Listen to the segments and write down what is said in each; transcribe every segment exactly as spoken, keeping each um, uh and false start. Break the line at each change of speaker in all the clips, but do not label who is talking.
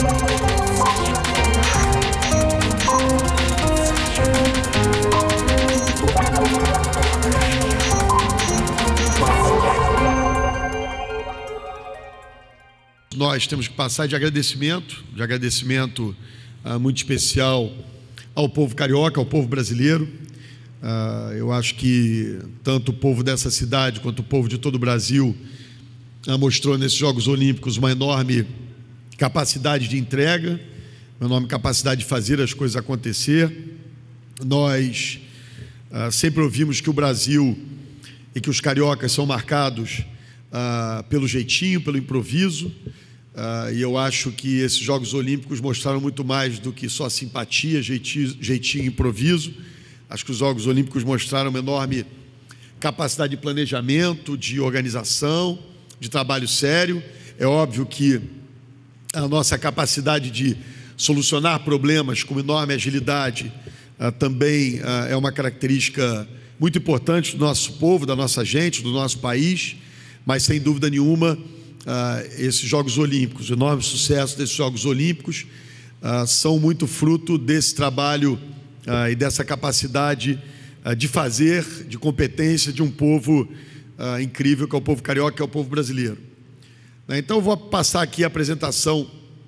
Nós temos que passar de agradecimento, de agradecimento uh, muito especial ao povo carioca, ao povo brasileiro. Uh, eu acho que tanto o povo dessa cidade quanto o povo de todo o Brasil uh, mostrou nesses Jogos Olímpicos uma enorme capacidade de entrega, uma enorme capacidade de fazer as coisas acontecer. Nós uh, sempre ouvimos que o Brasil e que os cariocas são marcados uh, pelo jeitinho, pelo improviso. Uh, e eu acho que esses Jogos Olímpicos mostraram muito mais do que só simpatia, jeitinho, jeitinho e improviso. Acho que os Jogos Olímpicos mostraram uma enorme capacidade de planejamento, de organização, de trabalho sério. É óbvio que a nossa capacidade de solucionar problemas com enorme agilidade uh, também uh, é uma característica muito importante do nosso povo, da nossa gente, do nosso país, mas sem dúvida nenhuma Uh, esses Jogos Olímpicos, o enorme sucesso desses Jogos Olímpicos uh, são muito fruto desse trabalho uh, e dessa capacidade uh, de fazer, de competência de um povo uh, incrível, que é o povo carioca, que é o povo brasileiro. Né? Então eu vou passar aqui a apresentação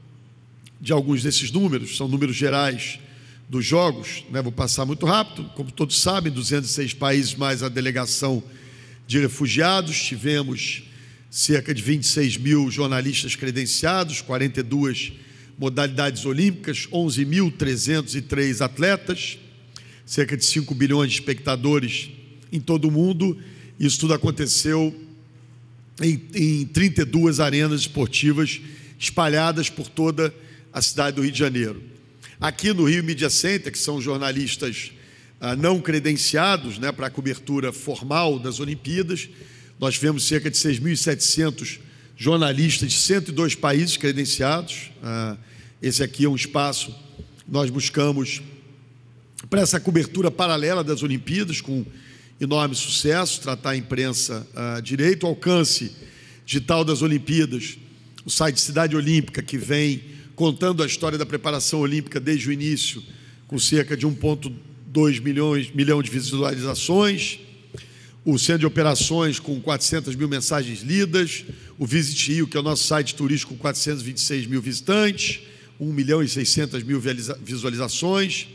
de alguns desses números, são números gerais dos Jogos, né? Vou passar muito rápido, como todos sabem, duzentos e seis países mais a delegação de refugiados, tivemos cerca de vinte e seis mil jornalistas credenciados, quarenta e duas modalidades olímpicas, onze mil trezentos e três atletas, cerca de cinco bilhões de espectadores em todo o mundo. Isso tudo aconteceu em, em trinta e duas arenas esportivas espalhadas por toda a cidade do Rio de Janeiro. Aqui no Rio Media Center, que são jornalistas ah, não credenciados, né, para a cobertura formal das Olimpíadas, nós tivemos cerca de seis mil e setecentos jornalistas de cento e dois países credenciados. Esse aqui é um espaço que nós buscamos para essa cobertura paralela das Olimpíadas, com enorme sucesso, tratar a imprensa direito. O alcance digital das Olimpíadas, o site Cidade Olímpica, que vem contando a história da preparação olímpica desde o início, com cerca de um vírgula dois milhões milhão de visualizações. O Centro de Operações com quatrocentas mil mensagens lidas, o Visit Rio, que é o nosso site turístico, com quatrocentos e vinte e seis mil visitantes, um milhão e seiscentas mil visualizações.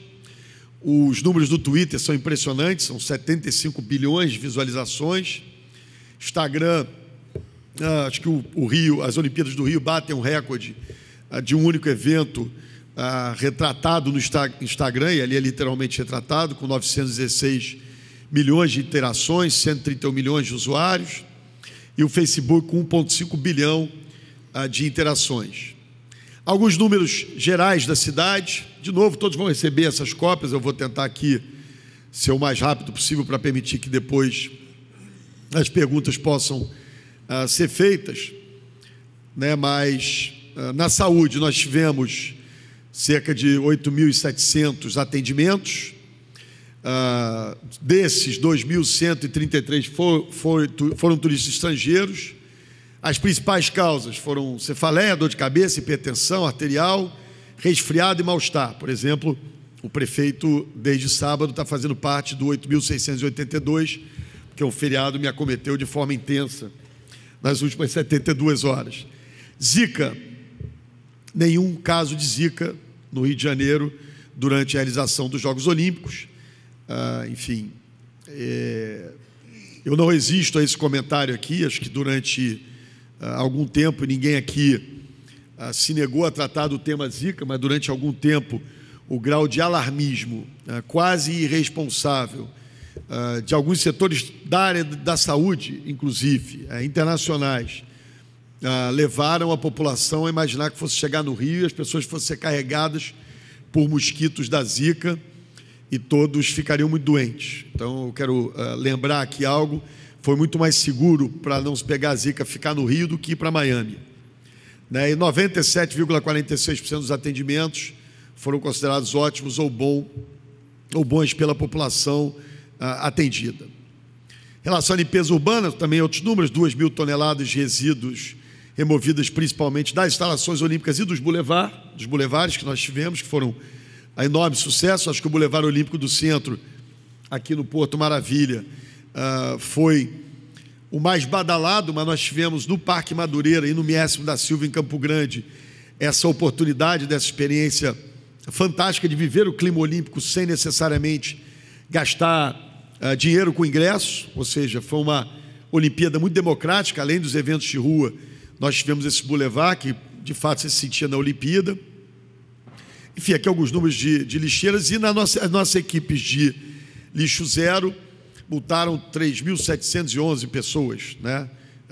Os números do Twitter são impressionantes, são setenta e cinco bilhões de visualizações. Instagram, ah, acho que o, o Rio, as Olimpíadas do Rio batem um recorde ah, de um único evento ah, retratado no Instagram, e ali é literalmente retratado, com novecentos e dezesseis milhões de interações, cento e trinta e um milhões de usuários, e o Facebook com um vírgula cinco bilhão uh, de interações. Alguns números gerais da cidade, de novo, todos vão receber essas cópias, eu vou tentar aqui ser o mais rápido possível para permitir que depois as perguntas possam uh, ser feitas, né? Mas uh, na saúde nós tivemos cerca de oito mil e setecentos atendimentos. Uh, desses, dois mil cento e trinta e três for, for, foram turistas estrangeiros. As principais causas foram cefaleia, dor de cabeça, hipertensão arterial, resfriado e mal-estar. Por exemplo, o prefeito, desde sábado, está fazendo parte do oito mil seiscentos e oitenta e dois, porque o feriado me acometeu de forma intensa nas últimas setenta e duas horas. Zika, nenhum caso de Zika no Rio de Janeiro durante a realização dos Jogos Olímpicos. Ah, enfim, é, eu não resisto a esse comentário aqui. Acho que durante ah, algum tempo ninguém aqui ah, se negou a tratar do tema Zika, mas durante algum tempo o grau de alarmismo ah, quase irresponsável ah, de alguns setores da área da saúde, inclusive ah, internacionais, ah, levaram a população a imaginar que fosse chegar no Rio e as pessoas fossem ser carregadas por mosquitos da Zika e todos ficariam muito doentes. Então eu quero uh, lembrar aqui algo: foi muito mais seguro para não se pegar a Zika ficar no Rio do que ir para Miami, né? E noventa e sete vírgula quarenta e seis por cento dos atendimentos foram considerados ótimos ou, bom, ou bons pela população uh, atendida. Em relação à limpeza urbana, também outros números: duas mil toneladas de resíduos removidas principalmente das instalações olímpicas e dos bulevar, dos bulevares que nós tivemos, que foram a enorme sucesso. Acho que o Bulevar Olímpico do Centro, aqui no Porto Maravilha, uh, foi o mais badalado, mas nós tivemos no Parque Madureira e no Miésimo da Silva, em Campo Grande, essa oportunidade, dessa experiência fantástica de viver o clima olímpico sem necessariamente gastar uh, dinheiro com ingresso, ou seja, foi uma Olimpíada muito democrática. Além dos eventos de rua, nós tivemos esse bulevar que, de fato, se sentia na Olimpíada. Enfim, aqui alguns números de, de lixeiras, e na nossa, as nossas equipes de lixo zero multaram três mil setecentas e onze pessoas, né?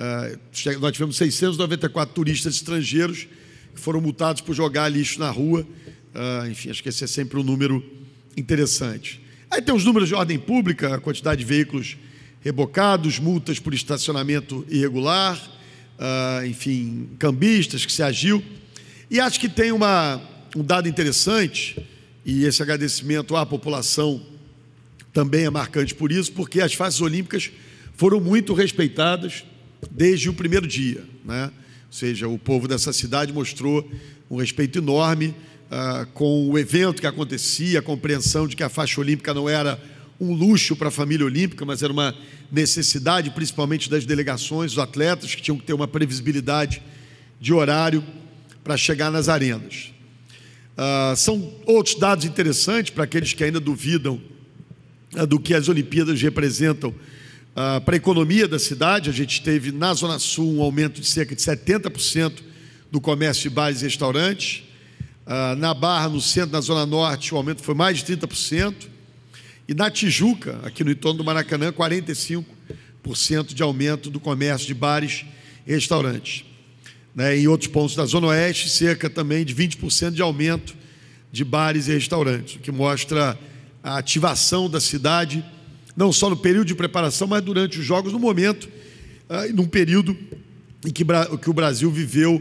Uh, nós tivemos seiscentos e noventa e quatro turistas estrangeiros que foram multados por jogar lixo na rua. Uh, enfim, acho que esse é sempre um número interessante. Aí tem os números de ordem pública, a quantidade de veículos rebocados, multas por estacionamento irregular, uh, enfim, cambistas que se agiu. E acho que tem uma, um dado interessante, e esse agradecimento à população também é marcante por isso, porque as faixas olímpicas foram muito respeitadas desde o primeiro dia, né? Ou seja, o povo dessa cidade mostrou um respeito enorme uh, com o evento que acontecia, a compreensão de que a faixa olímpica não era um luxo para a família olímpica, mas era uma necessidade, principalmente das delegações, dos atletas, que tinham que ter uma previsibilidade de horário para chegar nas arenas. Uh, são outros dados interessantes para aqueles que ainda duvidam uh, do que as Olimpíadas representam uh, para a economia da cidade. A gente teve na Zona Sul um aumento de cerca de setenta por cento do comércio de bares e restaurantes. Uh, na Barra, no centro, na Zona Norte, o aumento foi mais de trinta por cento. E na Tijuca, aqui no entorno do Maracanã, quarenta e cinco por cento de aumento do comércio de bares e restaurantes. Né? Em outros pontos da Zona Oeste, cerca também de vinte por cento de aumento de bares e restaurantes, o que mostra a ativação da cidade, não só no período de preparação, mas durante os Jogos, no momento, uh, num período em que, que o Brasil viveu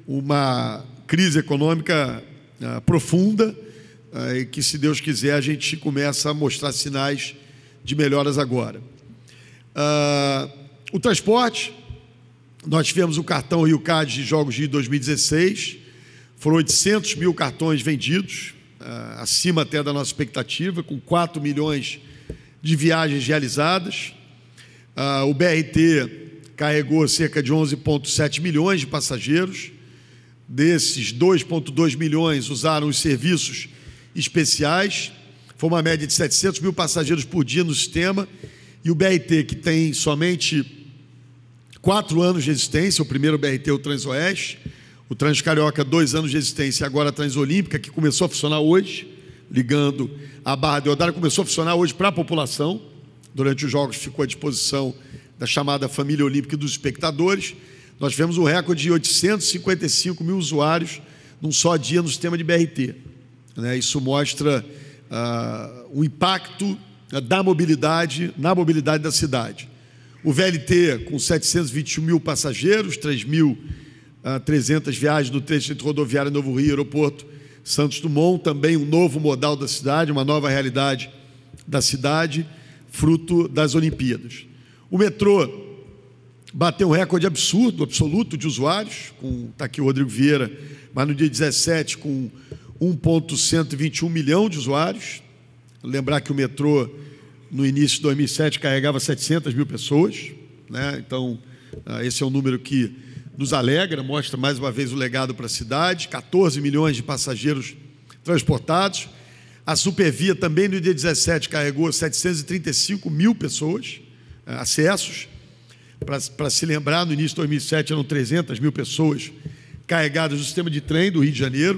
uma crise econômica uh, profunda, e que, se Deus quiser, a gente começa a mostrar sinais de melhoras agora. Uh, o transporte, nós tivemos o cartão Rio Card de Jogos de dois mil e dezesseis, foram oitocentos mil cartões vendidos, uh, acima até da nossa expectativa, com quatro milhões de viagens realizadas. Uh, o B R T carregou cerca de onze vírgula sete milhões de passageiros. Desses, dois vírgula dois milhões usaram os serviços especiais. Foi uma média de setecentos mil passageiros por dia no sistema. E o B R T, que tem somente quatro anos de existência, o primeiro B R T é o Transoeste, o Transcarioca, dois anos de existência, e agora a Transolímpica, que começou a funcionar hoje, ligando a Barra Deodário, começou a funcionar hoje para a população. Durante os Jogos ficou à disposição da chamada família olímpica e dos espectadores. Nós tivemos um recorde de oitocentos e cinquenta e cinco mil usuários num só dia no sistema de B R T. Né? Isso mostra uh, o impacto uh, da mobilidade na mobilidade da cidade. O V L T, com setecentos e vinte e um mil passageiros, três mil e trezentas viagens no trecho entre rodoviária Novo Rio e aeroporto Santos Dumont, também um novo modal da cidade, uma nova realidade da cidade, fruto das Olimpíadas. O metrô bateu um recorde absurdo, absoluto, de usuários, com, está aqui o Rodrigo Vieira, mas no dia dezessete, com um vírgula cento e vinte e um milhão de usuários. Lembrar que o metrô, no início de dois mil e sete, carregava setecentas mil pessoas, né? Então, esse é um número que nos alegra, mostra mais uma vez o legado para a cidade. quatorze milhões de passageiros transportados. A Supervia também, no dia dezessete, carregou setecentos e trinta e cinco mil pessoas, acessos. Para se lembrar, no início de dois mil e sete eram trezentas mil pessoas carregadas no sistema de trem do Rio de Janeiro,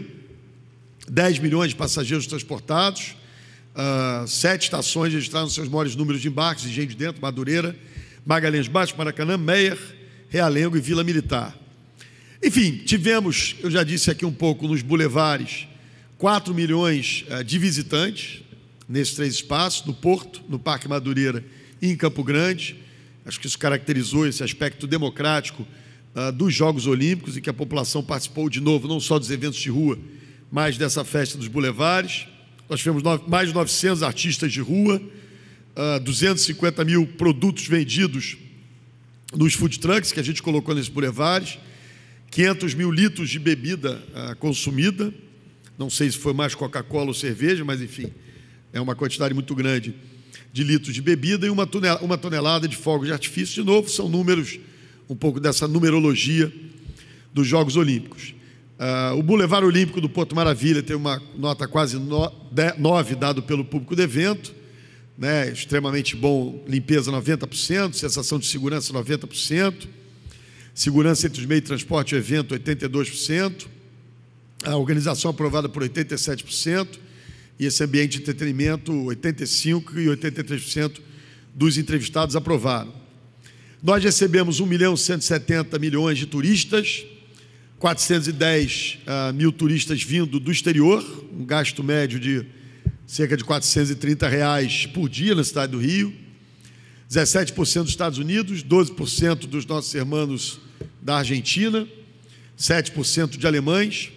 dez milhões de passageiros transportados, uh, sete estações registraram seus maiores números de embarques, Engenho de Dentro, Madureira, Magalhães Baixo, Maracanã, Meier, Realengo e Vila Militar. Enfim, tivemos, eu já disse aqui um pouco, nos bulevares, quatro milhões uh, de visitantes nesses três espaços, no Porto, no Parque Madureira e em Campo Grande. Acho que isso caracterizou esse aspecto democrático uh, dos Jogos Olímpicos, e que a população participou de novo, não só dos eventos de rua, mas dessa festa dos bulevares. Nós tivemos nove, mais de novecentos artistas de rua, uh, duzentos e cinquenta mil produtos vendidos nos food trucks que a gente colocou nesses bulevares, quinhentos mil litros de bebida uh, consumida, não sei se foi mais Coca-Cola ou cerveja, mas enfim, é uma quantidade muito grande de litros de bebida e uma tonelada, uma tonelada de fogos de artifício. De novo, são números, um pouco dessa numerologia dos Jogos Olímpicos. Uh, o Boulevard Olímpico do Porto Maravilha tem uma nota quase nove dado pelo público do evento, né? Extremamente bom, limpeza noventa por cento, sensação de segurança noventa por cento, segurança entre os meios de transporte e o evento oitenta e dois por cento, a organização aprovada por oitenta e sete por cento e esse ambiente de entretenimento oitenta e cinco por cento e oitenta e três por cento dos entrevistados aprovaram. Nós recebemos um milhão cento e setenta milhões de turistas, quatrocentos e dez uh, mil turistas vindo do exterior, um gasto médio de cerca de quatrocentos e trinta reais por dia na cidade do Rio, dezessete por cento dos Estados Unidos, doze por cento dos nossos irmãos da Argentina, sete por cento de alemães.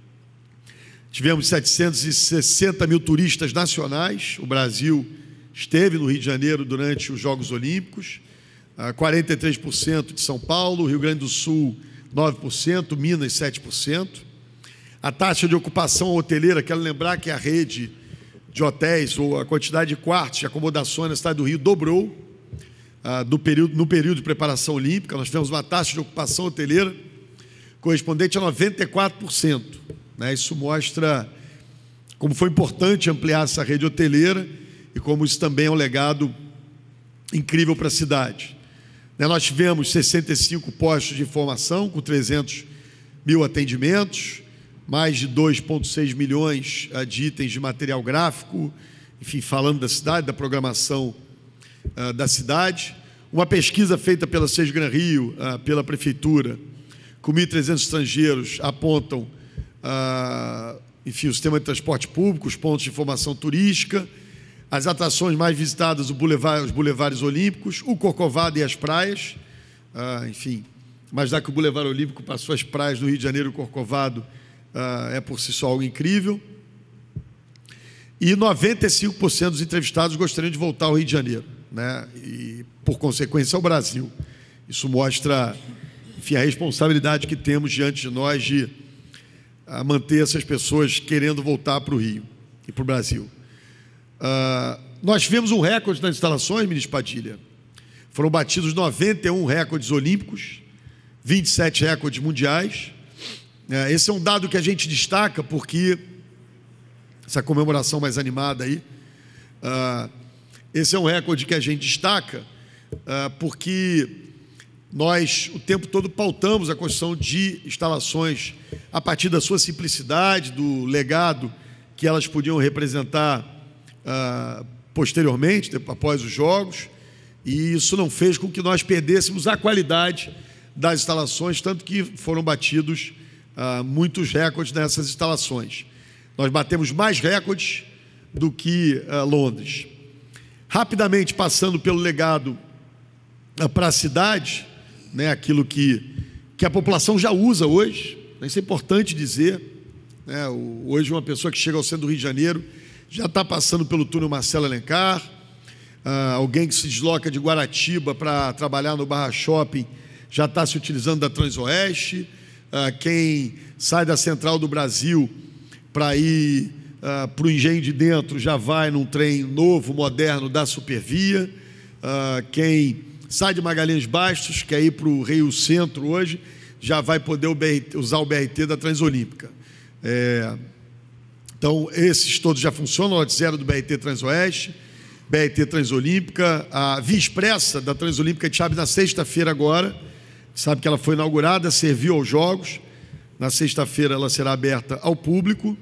Tivemos setecentos e sessenta mil turistas nacionais. O Brasil esteve no Rio de Janeiro durante os Jogos Olímpicos, uh, quarenta e três por cento de São Paulo, Rio Grande do Sul nove por cento, Minas sete por cento. A taxa de ocupação hoteleira, quero lembrar que a rede de hotéis, ou a quantidade de quartos de acomodações na cidade do Rio dobrou ah, do período, no período de preparação olímpica. Nós tivemos uma taxa de ocupação hoteleira correspondente a noventa e quatro por cento. Né? Isso mostra como foi importante ampliar essa rede hoteleira e como isso também é um legado incrível para a cidade. Nós tivemos sessenta e cinco postos de informação com trezentos mil atendimentos, mais de dois vírgula seis milhões de itens de material gráfico, enfim, falando da cidade, da programação uh, da cidade. Uma pesquisa feita pela Sesgran Rio, uh, pela Prefeitura, com mil e trezentos estrangeiros, apontam, uh, enfim, o sistema de transporte público, os pontos de informação turística, as atrações mais visitadas, o Boulevard, os Boulevards Olímpicos, o Corcovado e as praias, ah, enfim, mas já que o Boulevard Olímpico passou as praias do Rio de Janeiro, o Corcovado ah, é por si só algo incrível. E noventa e cinco por cento dos entrevistados gostariam de voltar ao Rio de Janeiro, né? E, por consequência, ao Brasil. Isso mostra, enfim, a responsabilidade que temos diante de nós de ah, manter essas pessoas querendo voltar para o Rio e para o Brasil. Uh, nós tivemos um recorde nas instalações, ministro Padilha. Foram batidos noventa e um recordes olímpicos, vinte e sete recordes mundiais. Uh, esse é um dado que a gente destaca porque essa comemoração mais animada aí, uh, esse é um recorde que a gente destaca uh, porque nós o tempo todo pautamos a construção de instalações a partir da sua simplicidade, do legado que elas podiam representar Uh, posteriormente, após os Jogos, e isso não fez com que nós perdêssemos a qualidade das instalações, tanto que foram batidos uh, muitos recordes nessas instalações. Nós batemos mais recordes do que uh, Londres. Rapidamente, passando pelo legado uh, para a cidade, né, aquilo que, que a população já usa hoje, isso é importante dizer, né, hoje uma pessoa que chega ao centro do Rio de Janeiro já está passando pelo túnel Marcelo Alencar, uh, alguém que se desloca de Guaratiba para trabalhar no Barra Shopping já está se utilizando da Transoeste, uh, quem sai da Central do Brasil para ir uh, para o Engenho de Dentro já vai num trem novo, moderno da Supervia, uh, quem sai de Magalhães Bastos, quer ir para o Rio Centro hoje, já vai poder o B R T, usar o B R T da Transolímpica. É... Então, esses todos já funcionam, lote zero do B R T Transoeste, B R T Transolímpica, a Via Expressa da Transolímpica de Chaves na sexta-feira agora, sabe que ela foi inaugurada, serviu aos Jogos, na sexta-feira ela será aberta ao público.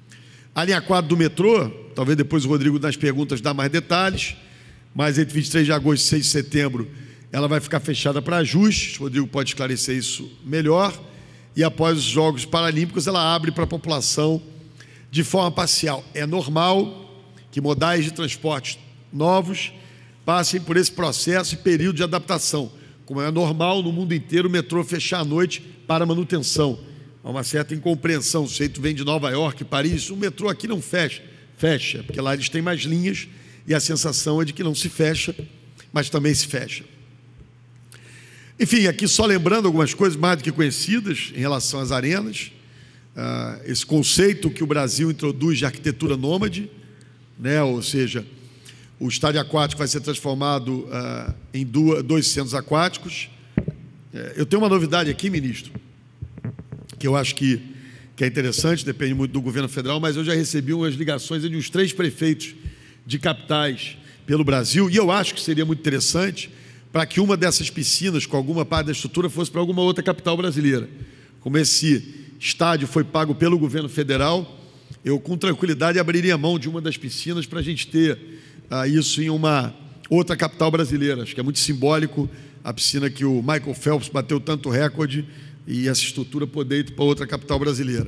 A linha quatro do metrô, talvez depois o Rodrigo nas perguntas dá mais detalhes, mas entre vinte e três de agosto e seis de setembro ela vai ficar fechada para ajustes, o Rodrigo pode esclarecer isso melhor, e após os Jogos Paralímpicos ela abre para a população de forma parcial. É normal que modais de transporte novos passem por esse processo e período de adaptação, como é normal no mundo inteiro o metrô fechar à noite para manutenção. Há uma certa incompreensão, o sujeito vem de Nova York, Paris, o metrô aqui não fecha, fecha, porque lá eles têm mais linhas e a sensação é de que não se fecha, mas também se fecha. Enfim, aqui só lembrando algumas coisas mais do que conhecidas em relação às arenas. Uh, esse conceito que o Brasil introduz de arquitetura nômade, né? Ou seja, o estádio aquático vai ser transformado uh, em duas, dois centros aquáticos. Uh, eu tenho uma novidade aqui, ministro, que eu acho que, que é interessante, depende muito do governo federal, mas eu já recebi umas ligações de uns três prefeitos de capitais pelo Brasil, e eu acho que seria muito interessante para que uma dessas piscinas, com alguma parte da estrutura, fosse para alguma outra capital brasileira. Como esse estádio foi pago pelo governo federal, eu com tranquilidade abriria mão de uma das piscinas para a gente ter ah, isso em uma outra capital brasileira. Acho que é muito simbólico a piscina que o Michael Phelps bateu tanto recorde e essa estrutura poder ir para outra capital brasileira.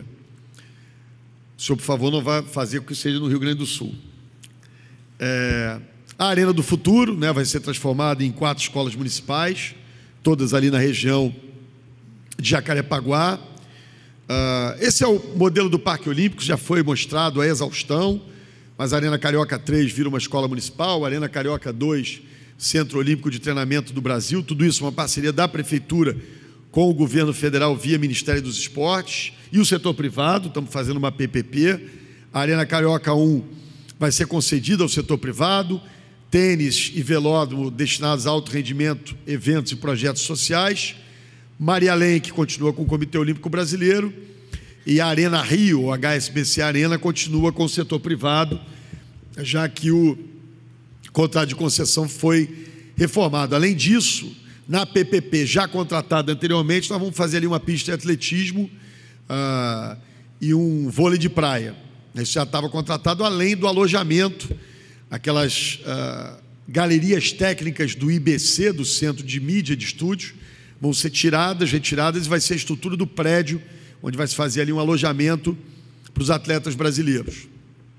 O senhor, por favor, não vai fazer com que seja no Rio Grande do Sul. É, a Arena do Futuro, né, vai ser transformada em quatro escolas municipais, todas ali na região de Jacarepaguá. Uh, esse é o modelo do Parque Olímpico, já foi mostrado a exaustão, mas a Arena Carioca três vira uma escola municipal, a Arena Carioca dois, Centro Olímpico de Treinamento do Brasil, tudo isso uma parceria da Prefeitura com o governo federal via Ministério dos Esportes e o setor privado, estamos fazendo uma P P P. A Arena Carioca um vai ser concedida ao setor privado, tênis e velódromo destinados a alto rendimento, eventos e projetos sociais. Maria Lenk continua com o Comitê Olímpico Brasileiro e a Arena Rio, ou H S B C Arena, continua com o setor privado, já que o contrato de concessão foi reformado. Além disso, na P P P já contratada anteriormente, nós vamos fazer ali uma pista de atletismo uh, e um vôlei de praia. Isso já estava contratado, além do alojamento, aquelas uh, galerias técnicas do I B C, do Centro de Mídia de Estúdios, vão ser tiradas, retiradas, e vai ser a estrutura do prédio, onde vai se fazer ali um alojamento para os atletas brasileiros.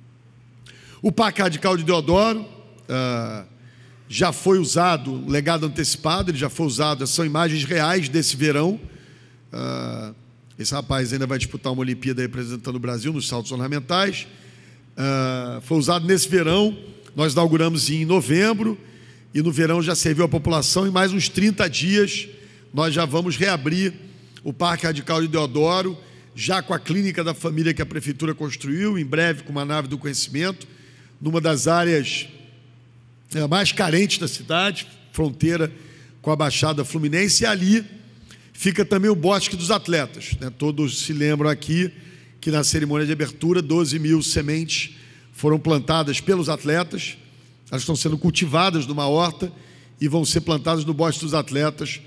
O Parque Radical de Deodoro uh, já foi usado, legado antecipado, ele já foi usado, são imagens reais desse verão. Uh, esse rapaz ainda vai disputar uma Olimpíada representando o Brasil nos saltos ornamentais. Uh, foi usado nesse verão, nós inauguramos em novembro, e no verão já serviu a população, em mais uns trinta dias nós já vamos reabrir o Parque Radical de Deodoro, já com a clínica da família que a Prefeitura construiu, em breve com uma nave do conhecimento, numa das áreas mais carentes da cidade, fronteira com a Baixada Fluminense, e ali fica também o Bosque dos Atletas, né? Todos se lembram aqui que na cerimônia de abertura, doze mil sementes foram plantadas pelos atletas, elas estão sendo cultivadas numa horta e vão ser plantadas no Bosque dos Atletas.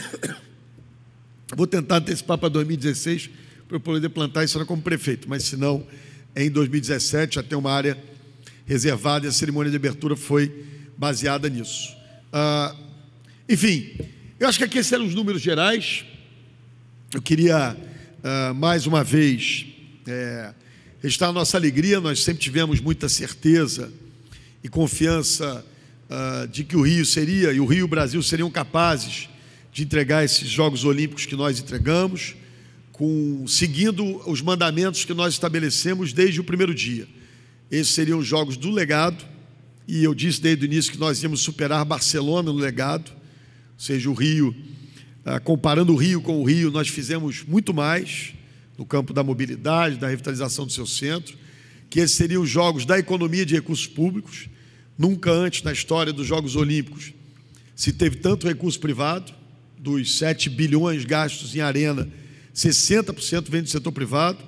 Vou tentar antecipar para dois mil e dezesseis para eu poder plantar isso como prefeito, mas se não, em dois mil e dezessete já tem uma área reservada e a cerimônia de abertura foi baseada nisso. Ah, enfim, eu acho que aqui esses eram os números gerais. Eu queria, ah, mais uma vez, é, registrar a nossa alegria. Nós sempre tivemos muita certeza e confiança ah, de que o Rio seria, e o Rio e o Brasil seriam capazes de entregar esses Jogos Olímpicos que nós entregamos, com, seguindo os mandamentos que nós estabelecemos desde o primeiro dia. Esses seriam os Jogos do Legado, e eu disse desde o início que nós íamos superar Barcelona no legado, ou seja, o Rio, ah, comparando o Rio com o Rio, nós fizemos muito mais no campo da mobilidade, da revitalização do seu centro, que esses seriam os Jogos da economia de recursos públicos. Nunca antes na história dos Jogos Olímpicos se teve tanto recurso privado. Dos sete bilhões gastos em arena, sessenta por cento vem do setor privado.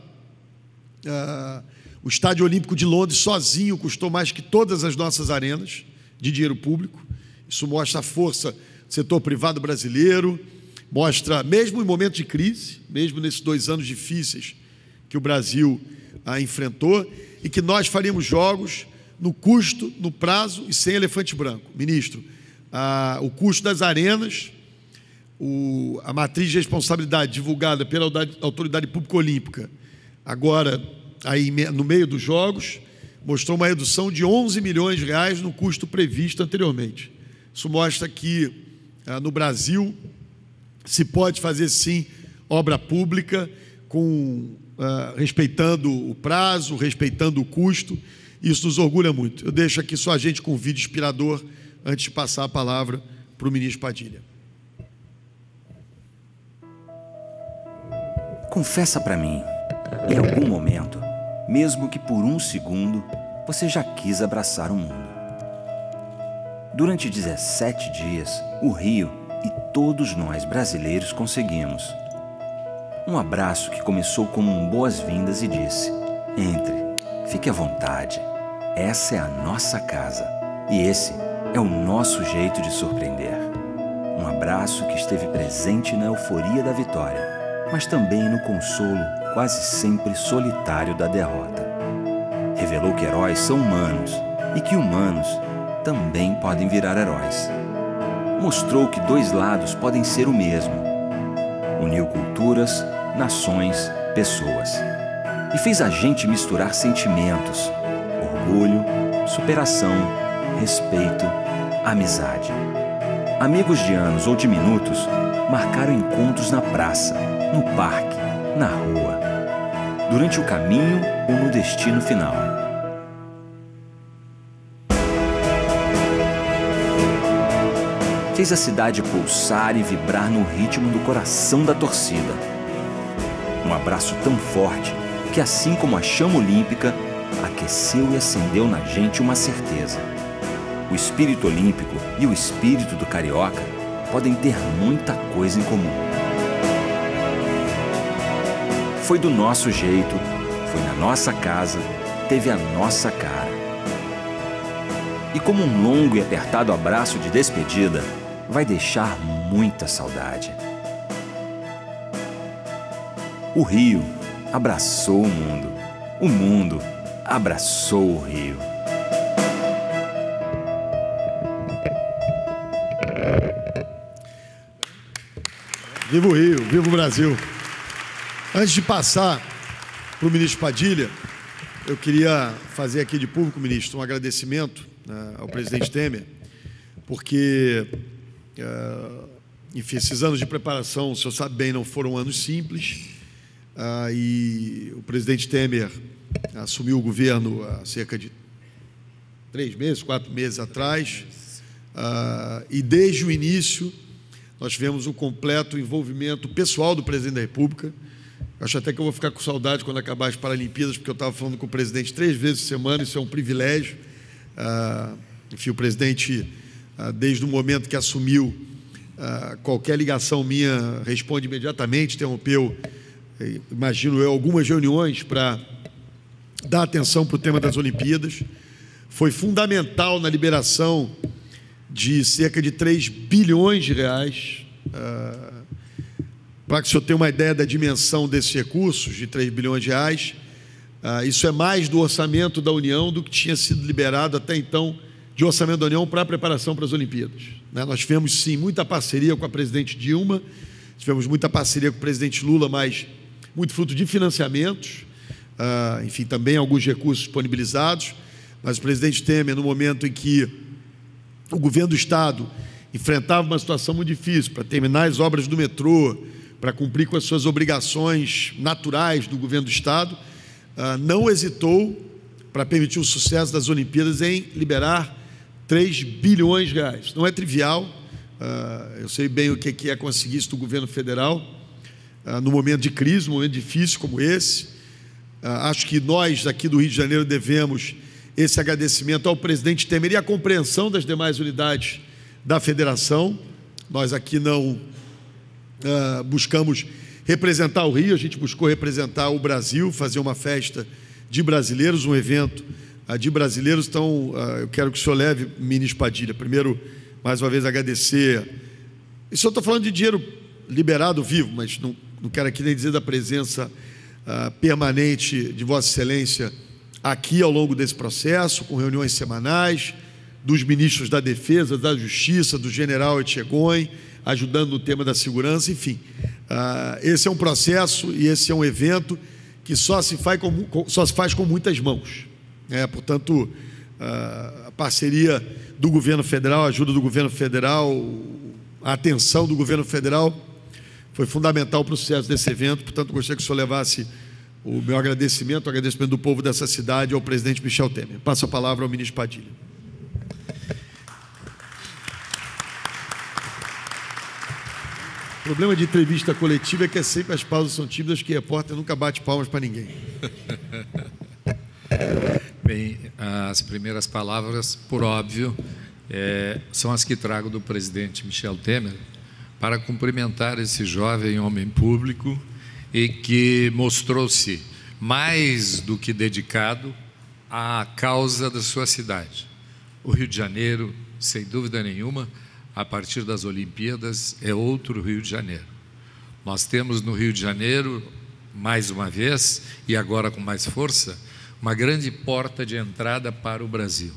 Ah, o Estádio Olímpico de Londres sozinho custou mais que todas as nossas arenas de dinheiro público. Isso mostra a força do setor privado brasileiro, mostra, mesmo em momentos de crise, mesmo nesses dois anos difíceis que o Brasil ah, enfrentou, e que nós faríamos jogos no custo, no prazo e sem elefante branco. Ministro, ah, o custo das arenas, O, a matriz de responsabilidade divulgada pela Autoridade Pública Olímpica, agora aí no meio dos Jogos, mostrou uma redução de onze milhões de reais no custo previsto anteriormente. Isso mostra que ah, no Brasil se pode fazer sim obra pública com, ah, respeitando o prazo, respeitando o custo. Isso nos orgulha muito. Eu deixo aqui só a gente com um vídeo inspirador antes de passar a palavra para o ministro Padilha.
confessa para mim, em algum momento, mesmo que por um segundo, você já quis abraçar o mundo. Durante dezessete dias, o Rio e todos nós brasileiros conseguimos. Um abraço que começou como um boas-vindas e disse: entre, fique à vontade, essa é a nossa casa e esse é o nosso jeito de surpreender. Um abraço que esteve presente na euforia da vitória, mas também no consolo quase sempre solitário da derrota. Revelou que heróis são humanos e que humanos também podem virar heróis. Mostrou que dois lados podem ser o mesmo. Uniu culturas, nações, pessoas. E fez a gente misturar sentimentos: orgulho, superação, respeito, amizade. Amigos de anos ou de minutos marcaram encontros na praça, no parque, na rua, durante o caminho ou no destino final. Fez a cidade pulsar e vibrar no ritmo do coração da torcida. Um abraço tão forte que, assim como a chama olímpica, aqueceu e acendeu na gente uma certeza: o espírito olímpico e o espírito do carioca podem ter muita coisa em comum. Foi do nosso jeito, foi na nossa casa, teve a nossa cara. E como um longo e apertado abraço de despedida, vai deixar muita saudade. O Rio abraçou o mundo, o mundo abraçou o Rio.
Viva o Rio, viva o Brasil. Antes de passar para o ministro Padilha, eu queria fazer aqui de público, ministro, um agradecimento, né, ao presidente Temer, porque, uh, enfim, esses anos de preparação, o senhor sabe bem, não foram anos simples, uh, e o presidente Temer assumiu o governo há cerca de três meses, quatro meses atrás, uh, e desde o início nós tivemos um completo envolvimento pessoal do presidente da República. Acho até que eu vou ficar com saudade quando acabar as Paralimpíadas, porque eu estava falando com o presidente três vezes por semana, isso é um privilégio. Ah, enfim, o presidente, ah, desde o momento que assumiu, ah, qualquer ligação minha responde imediatamente, interrompeu, imagino eu, algumas reuniões para dar atenção para o tema das Olimpíadas. Foi fundamental na liberação de cerca de três bilhões de reais, uh, para que o senhor tenha uma ideia da dimensão desses recursos, de três bilhões de reais, uh, isso é mais do orçamento da União do que tinha sido liberado até então de orçamento da União para a preparação para as Olimpíadas. Né? Nós tivemos, sim, muita parceria com a presidente Dilma, tivemos muita parceria com o presidente Lula, mas muito fruto de financiamentos, uh, enfim, também alguns recursos disponibilizados, mas o presidente Temer, no momento em que o governo do Estado enfrentava uma situação muito difícil para terminar as obras do metrô, para cumprir com as suas obrigações naturais do governo do Estado, não hesitou para permitir o sucesso das Olimpíadas em liberar três bilhões de reais. Não é trivial, eu sei bem o que é conseguir isso do governo federal, no momento de crise, num momento difícil como esse. Acho que nós, aqui do Rio de Janeiro, devemos esse agradecimento ao presidente Temer e à compreensão das demais unidades da federação. Nós aqui não uh, buscamos representar o Rio, a gente buscou representar o Brasil, fazer uma festa de brasileiros, um evento uh, de brasileiros. Então, uh, eu quero que o senhor leve, ministro Padilha, primeiro, mais uma vez, agradecer. Isso eu estou falando de dinheiro liberado vivo, mas não, não quero aqui nem dizer da presença uh, permanente de Vossa Excelência aqui ao longo desse processo, com reuniões semanais, dos ministros da Defesa, da Justiça, do general Etchegóin, ajudando no tema da segurança, enfim. Uh, esse é um processo e esse é um evento que só se faz com, só se faz com muitas mãos. É, portanto, uh, a parceria do governo federal, a ajuda do governo federal, a atenção do governo federal foi fundamental para o sucesso desse evento. Portanto, gostaria que o senhor levasse o meu agradecimento, o agradecimento do povo dessa cidade ao presidente Michel Temer. Passo a palavra ao ministro Padilha. problema de entrevista coletiva é que é sempre as pausas são tímidas, que o repórter nunca bate palmas para ninguém.
Bem, as primeiras palavras, por óbvio, é, são as que trago do presidente Michel Temer, para cumprimentar esse jovem homem público e que mostrou-se mais do que dedicado à causa da sua cidade. O Rio de Janeiro, sem dúvida nenhuma, a partir das Olimpíadas, é outro Rio de Janeiro. Nós temos no Rio de Janeiro, mais uma vez, e agora com mais força, uma grande porta de entrada para o Brasil.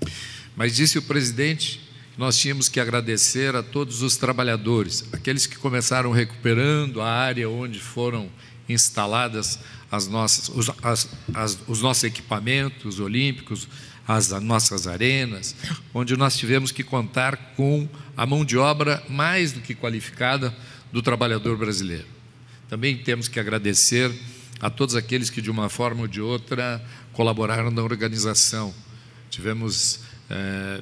Mas disse o presidente que nós tínhamos que agradecer a todos os trabalhadores, aqueles que começaram recuperando a área onde foram instaladas as nossas, os, as, as, os nossos equipamentos olímpicos, as, as nossas arenas, onde nós tivemos que contar com a mão de obra mais do que qualificada do trabalhador brasileiro. Também temos que agradecer a todos aqueles que, de uma forma ou de outra, colaboraram na organização. Tivemos é,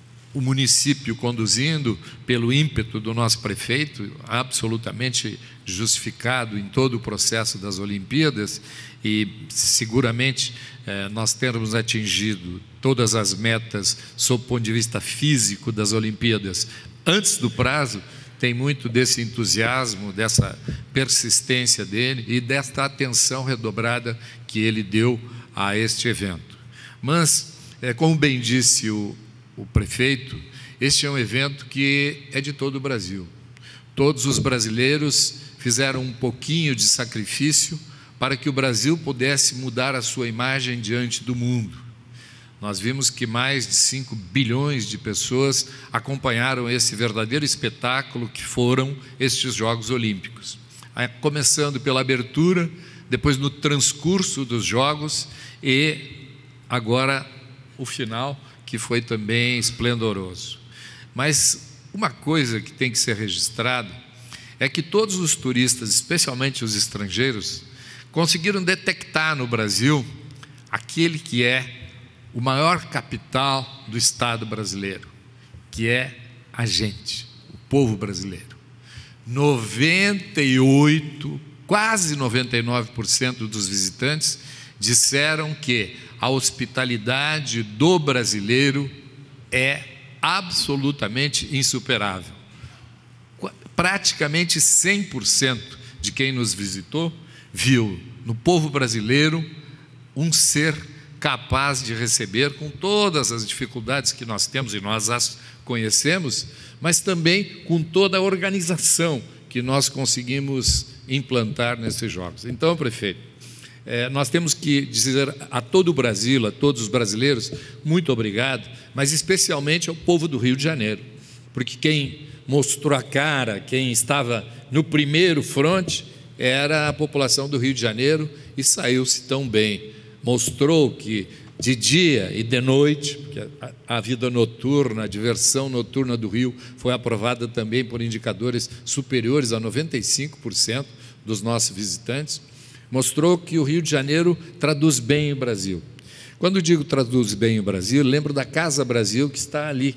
o município conduzindo, pelo ímpeto do nosso prefeito, absolutamente justificado em todo o processo das Olimpíadas, e seguramente é, nós termos atingido todas as metas, sob o ponto de vista físico das Olimpíadas, antes do prazo, tem muito desse entusiasmo, dessa persistência dele e desta atenção redobrada que ele deu a este evento. Mas, é, como bem disse o, o prefeito, este é um evento que é de todo o Brasil. Todos os brasileiros fizeram um pouquinho de sacrifício para que o Brasil pudesse mudar a sua imagem diante do mundo. Nós vimos que mais de cinco bilhões de pessoas acompanharam esse verdadeiro espetáculo que foram estes Jogos Olímpicos. Começando pela abertura, depois no transcurso dos Jogos e agora o final, que foi também esplendoroso. Mas uma coisa que tem que ser registrada é que todos os turistas, especialmente os estrangeiros, conseguiram detectar no Brasil aquele que é o maior capital do Estado brasileiro, que é a gente, o povo brasileiro. noventa e oito, quase noventa e nove por cento dos visitantes disseram que a hospitalidade do brasileiro é absolutamente insuperável. Praticamente cem por cento de quem nos visitou viu no povo brasileiro um ser capaz de receber, com todas as dificuldades que nós temos e nós as conhecemos, mas também com toda a organização que nós conseguimos implantar nesses Jogos. Então, prefeito, é, nós temos que dizer a todo o Brasil, a todos os brasileiros, muito obrigado, mas especialmente ao povo do Rio de Janeiro, porque quem mostrou a cara, quem estava no primeiro fronte, era a população do Rio de Janeiro e saiu-se tão bem. Mostrou que de dia e de noite, porque a, a vida noturna, a diversão noturna do Rio foi aprovada também por indicadores superiores a noventa e cinco por cento dos nossos visitantes, mostrou que o Rio de Janeiro traduz bem o Brasil. Quando digo traduz bem o Brasil, lembro da Casa Brasil, que está ali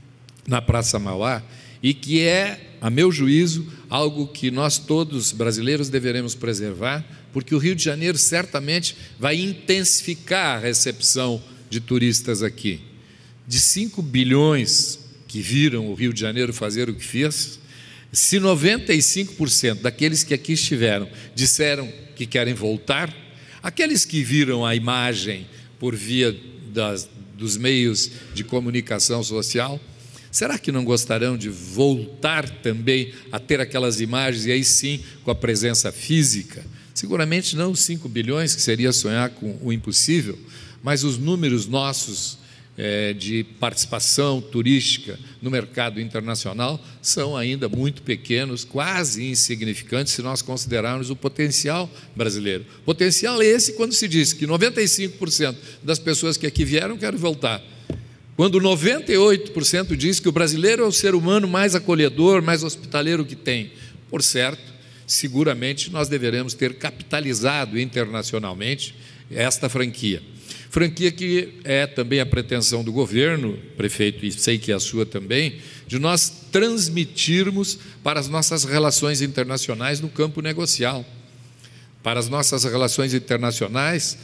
na Praça Mauá, e que é, a meu juízo, algo que nós todos brasileiros deveremos preservar, porque o Rio de Janeiro certamente vai intensificar a recepção de turistas aqui. De cinco bilhões que viram o Rio de Janeiro fazer o que fez, se noventa e cinco por cento daqueles que aqui estiveram disseram que querem voltar, aqueles que viram a imagem por via das, dos meios de comunicação social, será que não gostarão de voltar também a ter aquelas imagens e aí sim com a presença física? Seguramente não os cinco bilhões, que seria sonhar com o impossível, mas os números nossos é, de participação turística no mercado internacional são ainda muito pequenos, quase insignificantes, se nós considerarmos o potencial brasileiro. Potencial esse quando se diz que noventa e cinco por cento das pessoas que aqui vieram querem voltar. Quando noventa e oito por cento diz que o brasileiro é o ser humano mais acolhedor, mais hospitaleiro que tem. Por certo, seguramente nós deveremos ter capitalizado internacionalmente esta franquia. Franquia que é também a pretensão do governo, prefeito, e sei que é a sua também, de nós transmitirmos para as nossas relações internacionais no campo negocial, para as nossas relações internacionais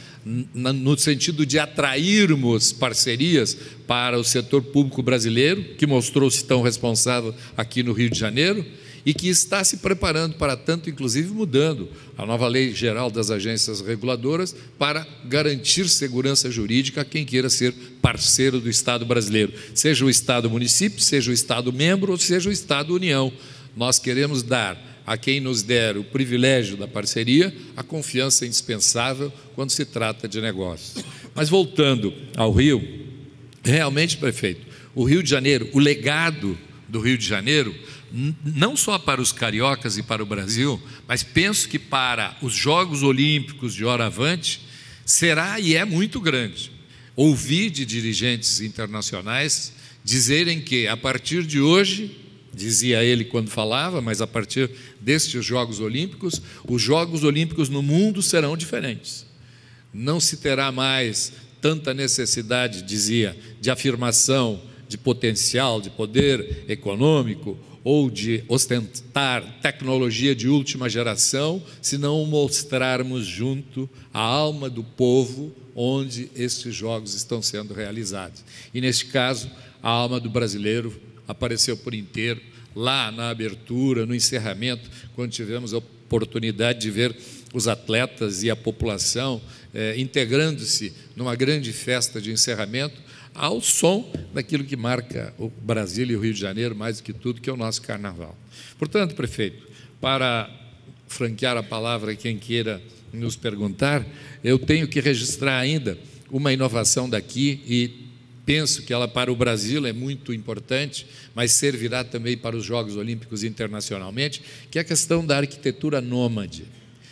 no sentido de atrairmos parcerias para o setor público brasileiro, que mostrou-se tão responsável aqui no Rio de Janeiro, e que está se preparando para tanto, inclusive mudando a nova Lei Geral das Agências Reguladoras para garantir segurança jurídica a quem queira ser parceiro do Estado brasileiro, seja o Estado-município, seja o Estado-membro ou seja o Estado-União. Nós queremos dar a quem nos der o privilégio da parceria a confiança indispensável quando se trata de negócios. Mas voltando ao Rio, realmente, prefeito, o Rio de Janeiro, o legado do Rio de Janeiro, não só para os cariocas e para o Brasil, mas penso que para os Jogos Olímpicos de hora avante, será e é muito grande. Ouvi de dirigentes internacionais dizerem que, a partir de hoje, dizia ele quando falava, mas a partir destes Jogos Olímpicos, os Jogos Olímpicos no mundo serão diferentes. Não se terá mais tanta necessidade, dizia, de afirmação de potencial, de poder econômico, ou de ostentar tecnologia de última geração, se não mostrarmos junto a alma do povo onde estes jogos estão sendo realizados. E, neste caso, a alma do brasileiro apareceu por inteiro, lá na abertura, no encerramento, quando tivemos a oportunidade de ver os atletas e a população eh, integrando-se numa grande festa de encerramento, ao som daquilo que marca o Brasil e o Rio de Janeiro, mais do que tudo, que é o nosso carnaval. Portanto, prefeito, para franquear a palavra a quem queira nos perguntar, eu tenho que registrar ainda uma inovação daqui e penso que ela para o Brasil é muito importante, mas servirá também para os Jogos Olímpicos internacionalmente, que é a questão da arquitetura nômade.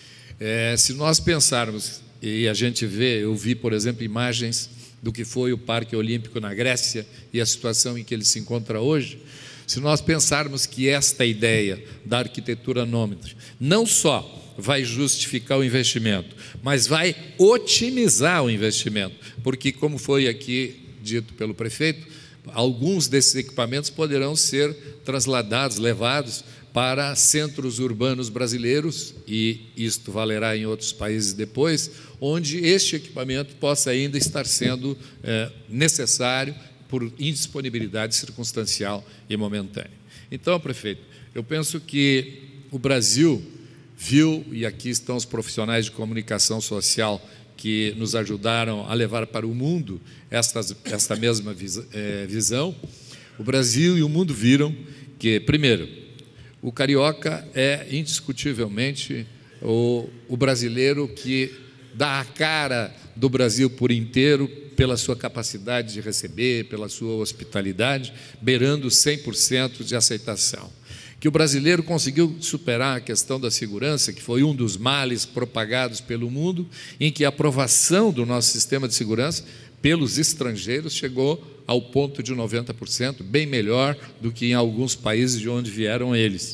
É, se nós pensarmos, e a gente vê, eu vi, por exemplo, imagens do que foi o Parque Olímpico na Grécia e a situação em que ele se encontra hoje, se nós pensarmos que esta ideia da arquitetura nômade não só vai justificar o investimento, mas vai otimizar o investimento, porque, como foi aqui dito pelo prefeito, alguns desses equipamentos poderão ser trasladados, levados para centros urbanos brasileiros, e isto valerá em outros países depois, onde este equipamento possa ainda estar sendo é, necessário por indisponibilidade circunstancial e momentânea. Então, prefeito, eu penso que o Brasil viu, e aqui estão os profissionais de comunicação social que nos ajudaram a levar para o mundo esta, esta mesma vis, é, visão, o Brasil e o mundo viram que, primeiro, o carioca é indiscutivelmente o, o brasileiro que dá a cara do Brasil por inteiro pela sua capacidade de receber, pela sua hospitalidade, beirando cem por cento de aceitação. Que o brasileiro conseguiu superar a questão da segurança, que foi um dos males propagados pelo mundo, em que a aprovação do nosso sistema de segurança pelos estrangeiros chegou ao ponto de noventa por cento, bem melhor do que em alguns países de onde vieram eles.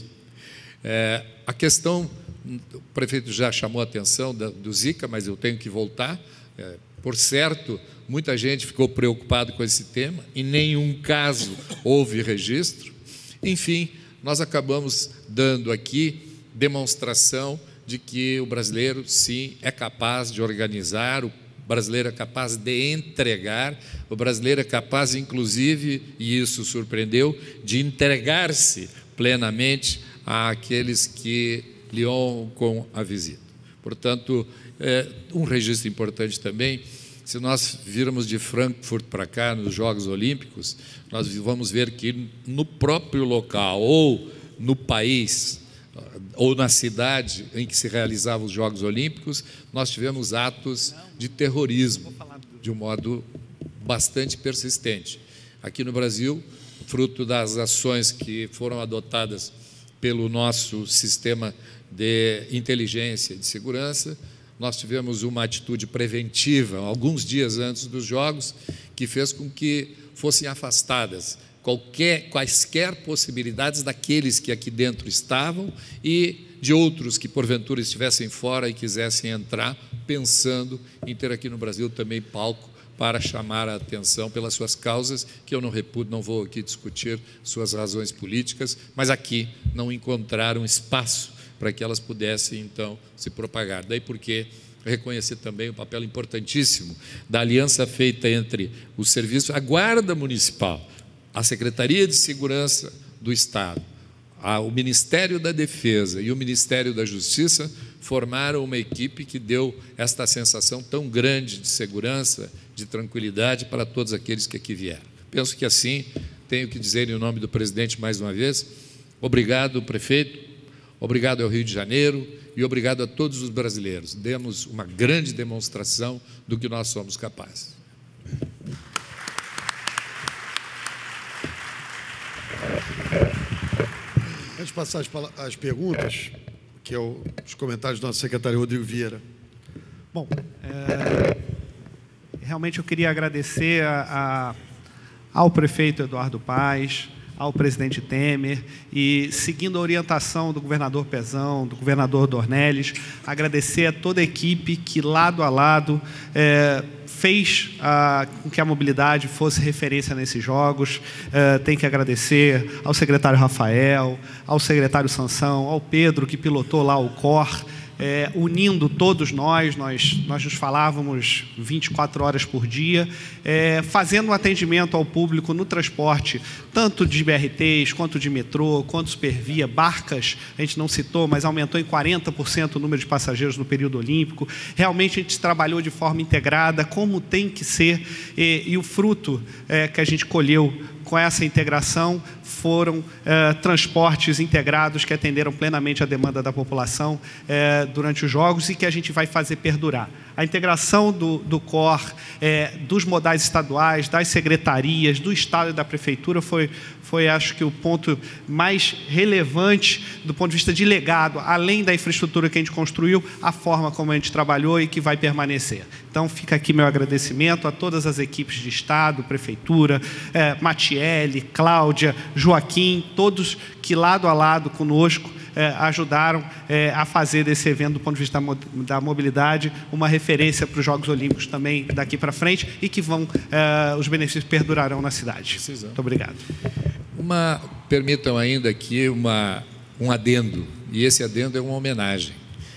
É, a questão, o prefeito já chamou a atenção da, do Zika, mas eu tenho que voltar. É, por certo, muita gente ficou preocupada com esse tema, em nenhum caso houve registro. Enfim, nós acabamos dando aqui demonstração de que o brasileiro, sim, é capaz de organizar, o brasileiro é capaz de entregar, o brasileiro é capaz, inclusive, e isso surpreendeu, de entregar-se plenamente àqueles que lhe honram com a visita. Portanto, é um registro importante também, se nós virmos de Frankfurt para cá, nos Jogos Olímpicos, nós vamos ver que no próprio local, ou no país, ou na cidade em que se realizavam os Jogos Olímpicos, nós tivemos atos de terrorismo, de um modo bastante persistente. Aqui no Brasil, fruto das ações que foram adotadas pelo nosso sistema de inteligência e de segurança, nós tivemos uma atitude preventiva, alguns dias antes dos Jogos, que fez com que fossem afastadas qualquer, quaisquer possibilidades daqueles que aqui dentro estavam e de outros que, porventura, estivessem fora e quisessem entrar pensando em ter aqui no Brasil também palco para chamar a atenção pelas suas causas, que eu não repudio, não vou aqui discutir suas razões políticas, mas aqui não encontraram espaço para que elas pudessem, então, se propagar. Daí porque reconhecer também o papel importantíssimo da aliança feita entre o serviço, a Guarda Municipal, a Secretaria de Segurança do Estado, a, o Ministério da Defesa e o Ministério da Justiça formaram uma equipe que deu esta sensação tão grande de segurança, de tranquilidade para todos aqueles que aqui vieram. Penso que assim, tenho que dizer em nome do presidente mais uma vez, obrigado, prefeito, obrigado ao Rio de Janeiro e obrigado a todos os brasileiros. Demos uma grande demonstração do que nós somos capazes.
Antes de passar as, as perguntas, que é o, os comentários do nosso secretário Rodrigo Vieira.
Bom, é, realmente eu queria agradecer a, a, ao prefeito Eduardo Paes, ao presidente Temer e, seguindo a orientação do governador Pezão, do governador Dornelles, agradecer a toda a equipe que, lado a lado, é, fez a, com que a mobilidade fosse referência nesses jogos. É, tem que agradecer ao secretário Rafael, ao secretário Sansão, ao Pedro, que pilotou lá o C O R, É, unindo todos nós, nós, nós nos falávamos vinte e quatro horas por dia, é, fazendo um atendimento ao público no transporte, tanto de B R Ts, quanto de metrô, quanto supervia, barcas, a gente não citou, mas aumentou em quarenta por cento o número de passageiros no período olímpico. Realmente a gente trabalhou de forma integrada, como tem que ser, e, e o fruto é, que a gente colheu com essa integração foram eh, transportes integrados que atenderam plenamente a demanda da população eh, durante os Jogos e que a gente vai fazer perdurar. A integração do, do C O R, eh, dos modais estaduais, das secretarias, do Estado e da Prefeitura foi, foi, acho que, o ponto mais relevante do ponto de vista de legado, além da infraestrutura que a gente construiu, a forma como a gente trabalhou e que vai permanecer. Então, fica aqui meu agradecimento a todas as equipes de Estado, Prefeitura, eh, Matiele, Cláudia, Joaquim, todos que lado a lado conosco eh, ajudaram eh, a fazer desse evento, do ponto de vista da, mo da mobilidade, uma referência para os Jogos Olímpicos também daqui para frente e que vão, eh, os benefícios perdurarão na cidade. Precisão. Muito obrigado.
Uma, permitam ainda aqui uma, um adendo, e esse adendo é uma homenagem.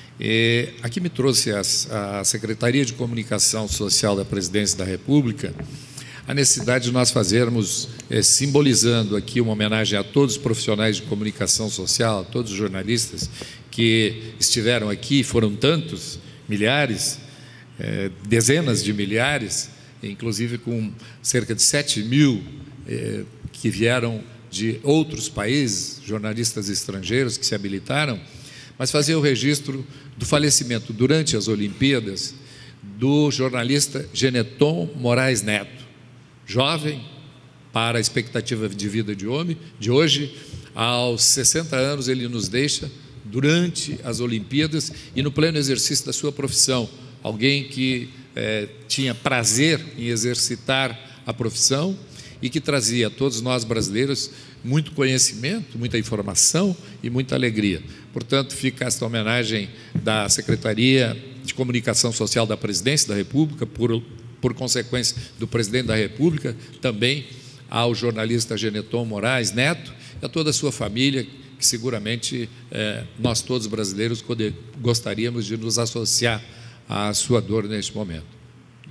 E aqui me trouxe a, a Secretaria de Comunicação Social da Presidência da República a necessidade de nós fazermos, é, simbolizando aqui uma homenagem a todos os profissionais de comunicação social, a todos os jornalistas que estiveram aqui, foram tantos, milhares, é, dezenas de milhares, inclusive com cerca de sete mil é, que vieram de outros países, jornalistas estrangeiros que se habilitaram, mas fazer o registro do falecimento durante as Olimpíadas do jornalista Geneton Moraes Neto, jovem para a expectativa de vida de homem, de hoje, aos sessenta anos ele nos deixa durante as Olimpíadas e no pleno exercício da sua profissão, alguém que eh, tinha prazer em exercitar a profissão e que trazia a todos nós brasileiros muito conhecimento, muita informação e muita alegria. Portanto, fica esta homenagem da Secretaria de Comunicação Social da Presidência da República, por, por consequência do Presidente da República, também ao jornalista Geneton Moraes Neto e a toda a sua família, que seguramente eh, nós todos brasileiros gostaríamos de nos associar à sua dor neste momento.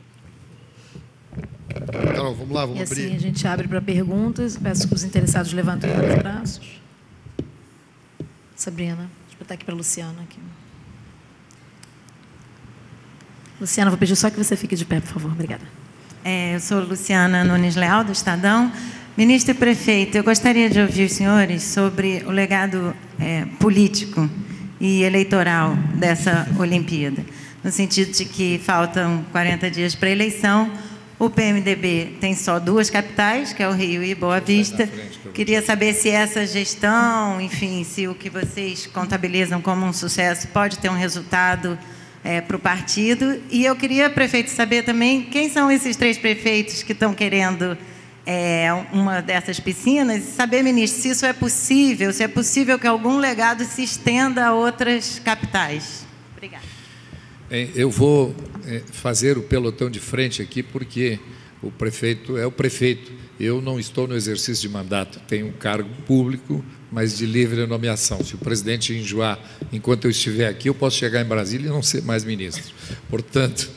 Então, vamos lá, vamos
e assim,
abrir.
A gente abre para perguntas. Peço que os interessados levantem os braços. Sabrina, deixa eu botar aqui para a Luciana. Aqui. Luciana, vou pedir só que você fique de pé, por favor. Obrigada.
É, eu sou Luciana Nunes Leal, do Estadão. Ministro e prefeito, eu gostaria de ouvir os senhores sobre o legado é, político e eleitoral dessa Olimpíada, no sentido de que faltam quarenta dias para a eleição. O P M D B tem só duas capitais, que é o Rio e Boa Vista. Queria saber se essa gestão, enfim, se o que vocês contabilizam como um sucesso pode ter um resultado é, para o partido. E eu queria, prefeito, saber também quem são esses três prefeitos que estão querendo é, uma dessas piscinas. E saber, ministro, se isso é possível, se é possível que algum legado se estenda a outras capitais. Obrigada.
Eu vou fazer o pelotão de frente aqui, porque o prefeito é o prefeito. Eu não estou no exercício de mandato, tenho um cargo público, mas de livre nomeação. Se o presidente enjoar enquanto eu estiver aqui, eu posso chegar em Brasília e não ser mais ministro. Portanto,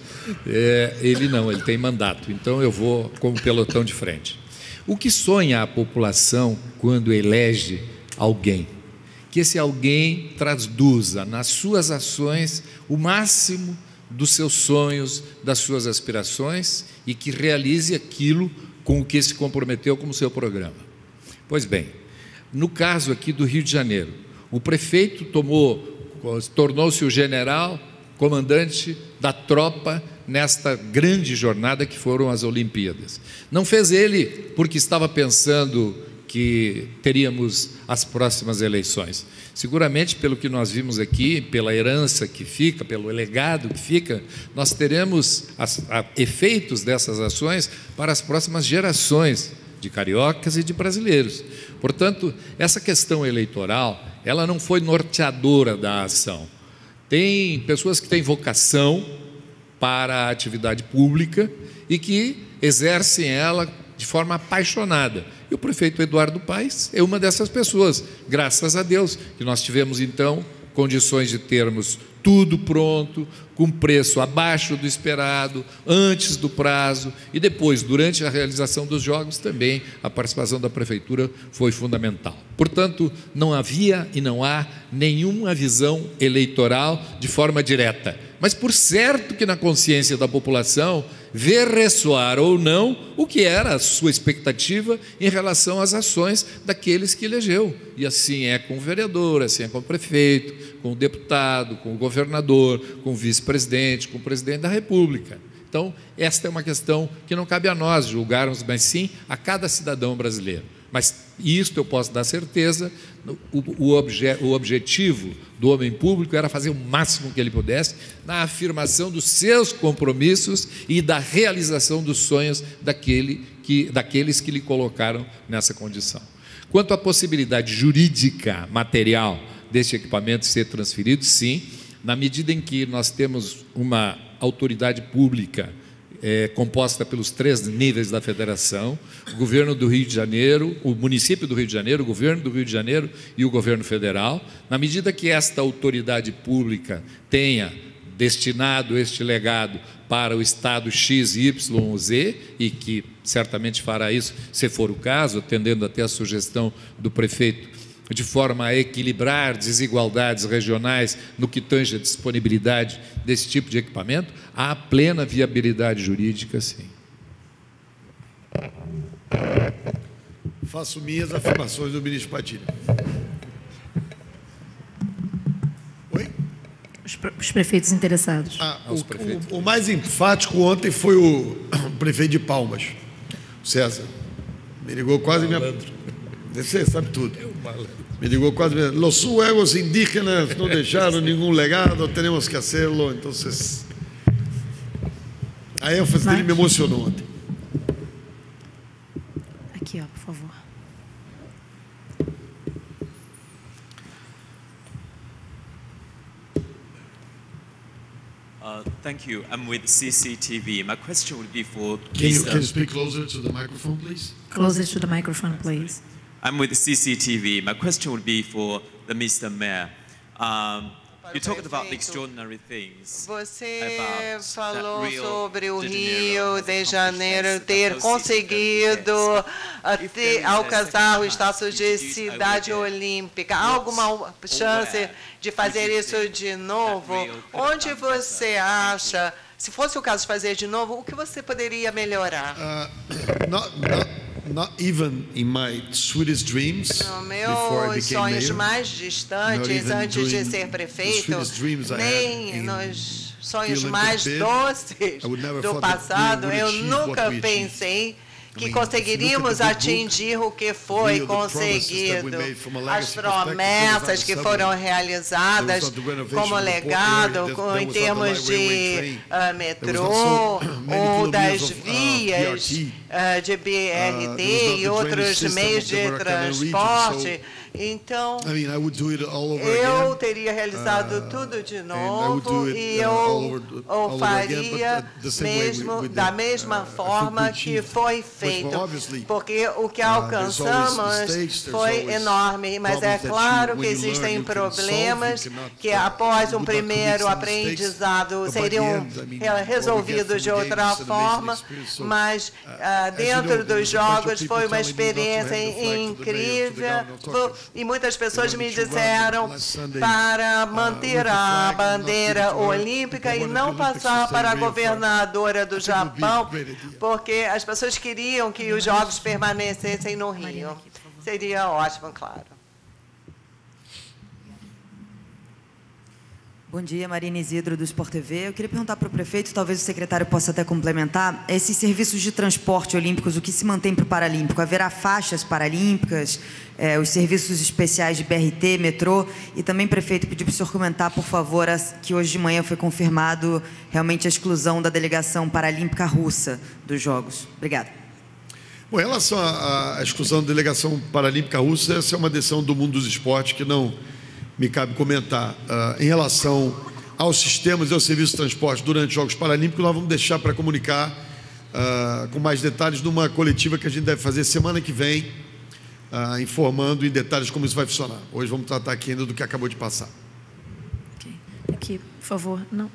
é, ele não, ele tem mandato. Então, eu vou como pelotão de frente. O que sonha a população quando elege alguém? Que esse alguém traduza nas suas ações o máximo dos seus sonhos, das suas aspirações e que realize aquilo com o que se comprometeu como seu programa. Pois bem, no caso aqui do Rio de Janeiro, o prefeito tomou, tornou-se o general, comandante da tropa nesta grande jornada que foram as Olimpíadas. Não fez ele porque estava pensando que teríamos as próximas eleições. Seguramente, pelo que nós vimos aqui, pela herança que fica, pelo legado que fica, nós teremos as, a, efeitos dessas ações para as próximas gerações de cariocas e de brasileiros. Portanto, essa questão eleitoral, ela não foi norteadora da ação. Tem pessoas que têm vocação para a atividade pública e que exercem ela de forma apaixonada. E o prefeito Eduardo Paes é uma dessas pessoas, graças a Deus, que nós tivemos, então, condições de termos tudo pronto, com preço abaixo do esperado, antes do prazo, e depois, durante a realização dos jogos, também a participação da prefeitura foi fundamental. Portanto, não havia e não há nenhuma visão eleitoral de forma direta, mas por certo que na consciência da população ver ressoar ou não o que era a sua expectativa em relação às ações daqueles que elegeu. E assim é com o vereador, assim é com o prefeito, com o deputado, com o governador, com o vice-presidente, com o presidente da República. Então, esta é uma questão que não cabe a nós julgarmos, mas sim a cada cidadão brasileiro. Mas isto eu posso dar certeza, o, o, obje, o objetivo do homem público era fazer o máximo que ele pudesse na afirmação dos seus compromissos e da realização dos sonhos daquele que, daqueles que lhe colocaram nessa condição. Quanto à possibilidade jurídica, material, deste equipamento ser transferido, sim, na medida em que nós temos uma autoridade pública É, composta pelos três níveis da federação, o governo do Rio de Janeiro, o município do Rio de Janeiro, o governo do Rio de Janeiro e o governo federal. Na medida que esta autoridade pública tenha destinado este legado para o estado X, Y, Z, e que certamente fará isso, se for o caso, atendendo até a sugestão do prefeito, de forma a equilibrar desigualdades regionais no que tange a disponibilidade desse tipo de equipamento, há plena viabilidade jurídica, sim.
Faço minhas afirmações do ministro Padilha. Oi?
Os, os prefeitos interessados.
Ah, o, prefeitos. O, o mais enfático ontem foi o, o prefeito de Palmas, César. Me ligou quase minha... Você sabe tudo. Me ligou quase minha... Los suegos indígenas não deixaram nenhum legado, temos que hacerlo. Então, a ênfase dele me emocionou ontem.
Aqui, ó, por favor.
Uh, thank you. I'm with C C T V. My question would be for...
Can you, can you speak closer to the microphone, please?
Closer to the microphone, please.
I'm with C C T V. My question would be for the Mister Mayor. Um, you talked about the extraordinary things.
Você falou sobre o Rio de Janeiro ter conseguido ter, alcançar o status de cidade olímpica. Há alguma chance de fazer isso de novo? Onde você acha, se fosse o caso de fazer de novo, o que você poderia melhorar?
Uh, not, not... Not even in my sweetest dreams,
no meus sonhos mayor, mais distantes antes de ser prefeito, nem nos sonhos mais doces do passado, eu nunca pensei que conseguiríamos atingir o que foi conseguido. As promessas que foram realizadas como legado em termos de uh, metrô ou das vias uh, de B R T e outros meios de transporte Então,
I mean, I would do it all over
eu
again.
teria realizado
Uh,
tudo de
and I would
novo
do it,
e
uh,
eu
all over the- all
o
over again, but
faria
the- the same way we-
mesmo
we
da
did.
mesma
Uh, I think
forma
we
que
achieved
foi
much
feito,
more, obviously.
porque o que
Uh, there's
alcançamos
always mistakes, there's
foi
always
enorme, mas é
problems that you-
claro
when
que
you learn,
existem
you can solve, you
problemas
cannot,
que
uh,
após um
would not commit
primeiro
some
aprendizado
mistakes, but by the
seriam
end, I mean,
re-
what we get
resolvidos de
from the
outra
game is an amazing
forma,
experience. So,
mas
uh,
ah,
as you
dentro
know, there
dos
was a bunch of
jogos
people
foi uma
telling me not to
experiência
hand the flag to the mayor, to the
incrível
governor, talking-
e muitas pessoas
They
me
wanted to run
disseram
last Sunday,
para
uh,
manter
with the
a
flag and not
bandeira
give it to her.
olímpica
They
e
wanted
não
the Olympics to
passar
stay
para a
in Rio.
governadora do
I think it would be a
Japão,
great idea.
porque as pessoas queriam que os jogos permanecessem no Rio. Seria ótimo, claro.
Bom dia, Marina Isidro, do Sport T V. Eu queria perguntar para o prefeito, talvez o secretário possa até complementar, esses serviços de transporte olímpicos, o que se mantém para o Paralímpico? Haverá faixas paralímpicas, eh, os serviços especiais de B R T, metrô? E também, prefeito, pedir para o senhor comentar, por favor, as, que hoje de manhã foi confirmado realmente a exclusão da delegação paralímpica russa dos Jogos. Obrigada.
Bom, em relação à à exclusão da delegação paralímpica russa, essa é uma decisão do mundo dos esportes que não me cabe comentar. Uh, em relação aos sistemas e aos serviços de transporte durante os Jogos Paralímpicos, nós vamos deixar para comunicar uh, com mais detalhes numa coletiva que a gente deve fazer semana que vem, uh, informando em detalhes como isso vai funcionar. Hoje vamos tratar aqui ainda do que acabou de passar.
Ok. Aqui, por favor, não.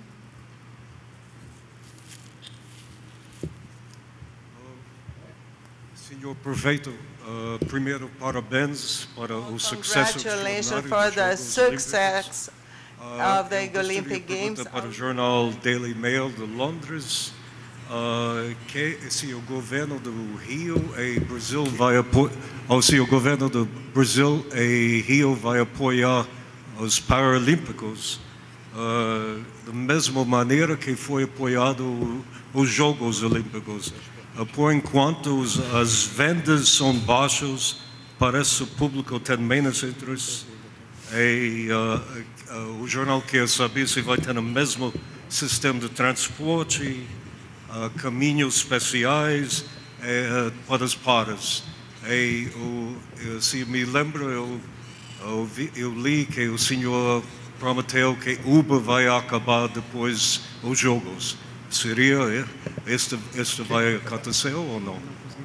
Senhor Prefeito, uh, primeiro parabéns para o sucesso
Congratulations for the success of the Olympic Games.
Para o jornal Daily Mail de Londres, uh, que se o governo do Rio e Brasil vai apoiar, ou se o governo do Brasil e Rio vai apoiar os Paralímpicos, uh, da mesma maneira que foi apoiado os Jogos Olímpicos. Por enquanto, as vendas são baixas, parece que o público tem menos interesse. E, uh, uh, o jornal quer saber se vai ter o mesmo sistema de transporte, uh, caminhos especiais uh, para as paras. E, uh, se me lembro, eu, eu, vi, eu li que o senhor prometeu que Uber vai acabar depois dos Jogos. Seria, este, este vai acontecer ou não?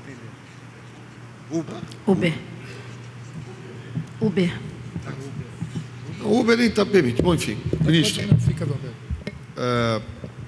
Uber. Uber. Uber.
O Uber nem está permitido. Bom, enfim, ministro.
Fica à vontade.
Uh,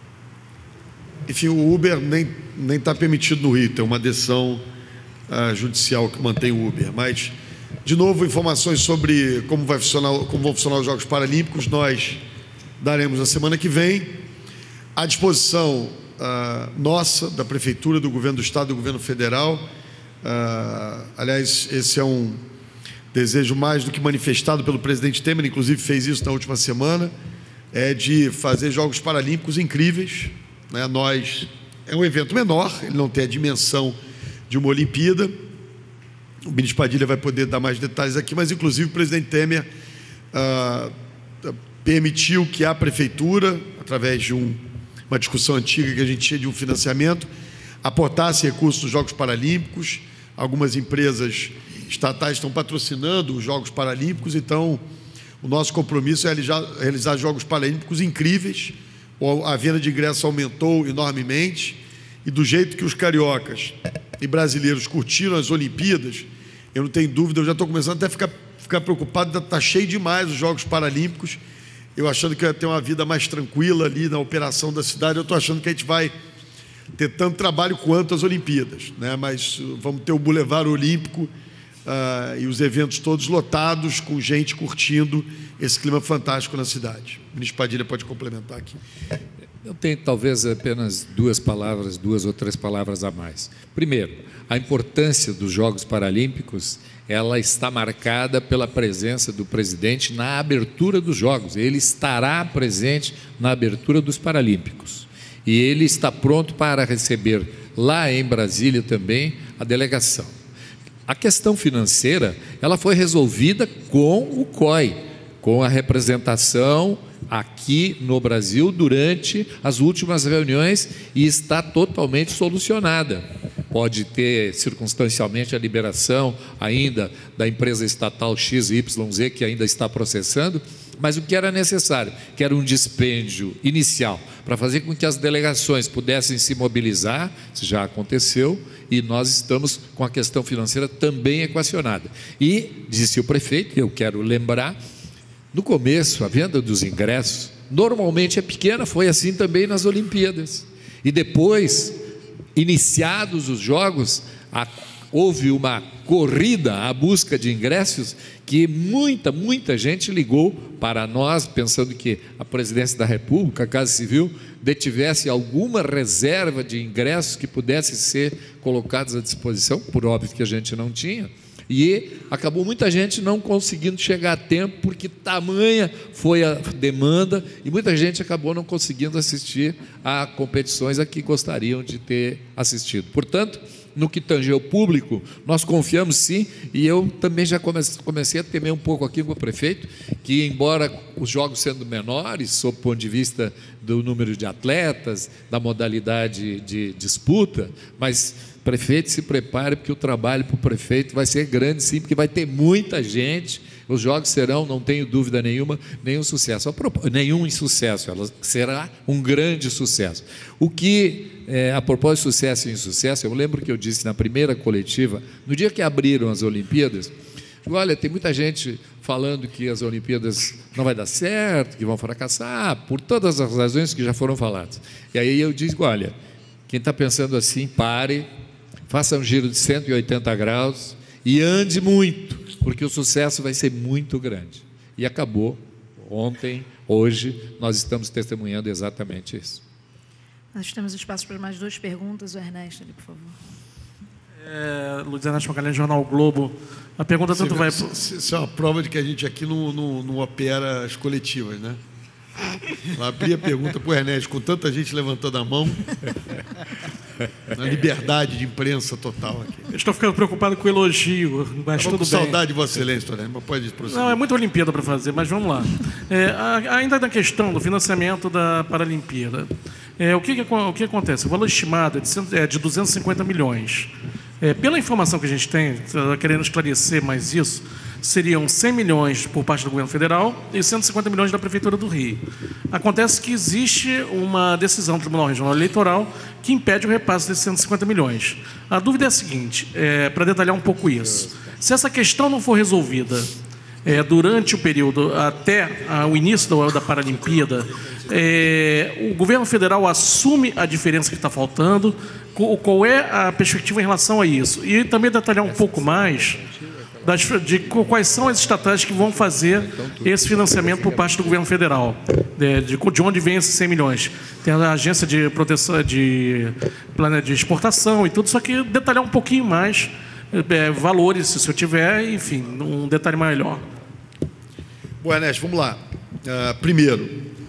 enfim, o Uber nem nem está permitido no Rio. Tem uma decisão uh, judicial que mantém o Uber. Mas, de novo, informações sobre como vai funcionar, como vão funcionar os Jogos Paralímpicos, nós daremos na semana que vem. À disposição uh, nossa, da Prefeitura, do Governo do Estado, do Governo Federal. Uh, aliás, esse é um desejo mais do que manifestado pelo presidente Temer, inclusive fez isso na última semana, é de fazer Jogos Paralímpicos incríveis. Né? Nós, é um evento menor, ele não tem a dimensão de uma Olimpíada. O ministro Padilha vai poder dar mais detalhes aqui, mas inclusive o presidente Temer uh, permitiu que a Prefeitura, através de um uma discussão antiga que a gente tinha de um financiamento, aportasse recursos nos Jogos Paralímpicos. Algumas empresas estatais estão patrocinando os Jogos Paralímpicos, então o nosso compromisso é realizar, realizar Jogos Paralímpicos incríveis. A venda de ingressos aumentou enormemente e do jeito que os cariocas e brasileiros curtiram as Olimpíadas, eu não tenho dúvida, eu já estou começando até a ficar, ficar preocupado, está cheio demais os Jogos Paralímpicos. Eu achando que eu ia ter uma vida mais tranquila ali na operação da cidade, eu estou achando que a gente vai ter tanto trabalho quanto as Olimpíadas, né? Mas vamos ter o Boulevard Olímpico uh, e os eventos todos lotados, com gente curtindo esse clima fantástico na cidade. O ministro Padilha pode complementar aqui.
Eu tenho talvez apenas duas palavras, duas ou três palavras a mais. Primeiro, a importância dos Jogos Paralímpicos, ela está marcada pela presença do presidente na abertura dos Jogos. Ele estará presente na abertura dos Paralímpicos. E ele está pronto para receber lá em Brasília também a delegação. A questão financeira, ela foi resolvida com o C O I, com a representação aqui no Brasil durante as últimas reuniões e está totalmente solucionada. pode ter circunstancialmente a liberação ainda da empresa estatal X Y Z, que ainda está processando, mas o que era necessário, que era um dispêndio inicial, para fazer com que as delegações pudessem se mobilizar, isso já aconteceu, e nós estamos com a questão financeira também equacionada. E, disse o prefeito, eu quero lembrar, no começo, a venda dos ingressos, normalmente é pequena, foi assim também nas Olimpíadas. E depois, iniciados os Jogos, a, houve uma corrida à busca de ingressos que muita, muita gente ligou para nós, pensando que a Presidência da República, a Casa Civil, detivesse alguma reserva de ingressos que pudessem ser colocados à disposição, por óbvio que a gente não tinha, e acabou muita gente não conseguindo chegar a tempo, porque tamanha foi a demanda, e muita gente acabou não conseguindo assistir a competições a que gostariam de ter assistido. Portanto, no que tange ao público, nós confiamos sim, e eu também já comecei a temer um pouco aqui com o prefeito, que embora os jogos sendo menores, sob o ponto de vista do número de atletas, da modalidade de disputa, mas prefeito, se prepare, porque o trabalho para o prefeito vai ser grande sim, porque vai ter muita gente, os jogos serão, não tenho dúvida nenhuma, nenhum sucesso, nenhum insucesso, ela será um grande sucesso. O que, é, a propósito de sucesso e insucesso, eu lembro que eu disse na primeira coletiva, no dia que abriram as Olimpíadas, olha, tem muita gente falando que as Olimpíadas não vai dar certo, que vão fracassar, por todas as razões que já foram faladas. E aí eu digo, olha, quem está pensando assim, pare, faça um giro de cento e oitenta graus e ande muito, porque o sucesso vai ser muito grande. E acabou ontem, hoje, nós estamos testemunhando exatamente isso.
Nós temos espaço para mais duas perguntas. O Ernesto, ali, por favor.
É, Luiz Ernesto Magalhães, Jornal o Globo. A pergunta tanto vai...
Isso é uma prova de que a gente aqui não, não, não opera as coletivas, né? Eu abri a pergunta para o Ernesto, com tanta gente levantando a mão, na liberdade de imprensa total aqui.
Eu estou ficando preocupado com o elogio, mas tudo bem.
Saudade de Vossa Excelência, mas pode prosseguir.
Não, é muita Olimpíada para fazer, mas vamos lá. É, a, ainda na questão do financiamento da Paralimpíada, é, o, que, o que acontece? O valor estimado é de, cento, é de duzentos e cinquenta milhões. É, pela informação que a gente tem, querendo esclarecer mais isso, seriam cem milhões por parte do governo federal e cento e cinquenta milhões da Prefeitura do Rio. Acontece que existe uma decisão do Tribunal Regional Eleitoral que impede o repasse desses cento e cinquenta milhões. A dúvida é a seguinte, é, para detalhar um pouco isso. Se essa questão não for resolvida é, durante o período até a, o início da, da Paralimpíada, é, o governo federal assume a diferença que está faltando, qual, qual é a perspectiva em relação a isso? E também detalhar um pouco mais Das, de quais são as estratégias que vão fazer esse financiamento por parte do governo federal, de, de, de onde vem esses cem milhões. Tem a agência de proteção, de, de exportação e tudo, só que detalhar um pouquinho mais, é, valores, se eu tiver, enfim, um detalhe melhor.
Bom, Ernesto, vamos lá. Uh, primeiro,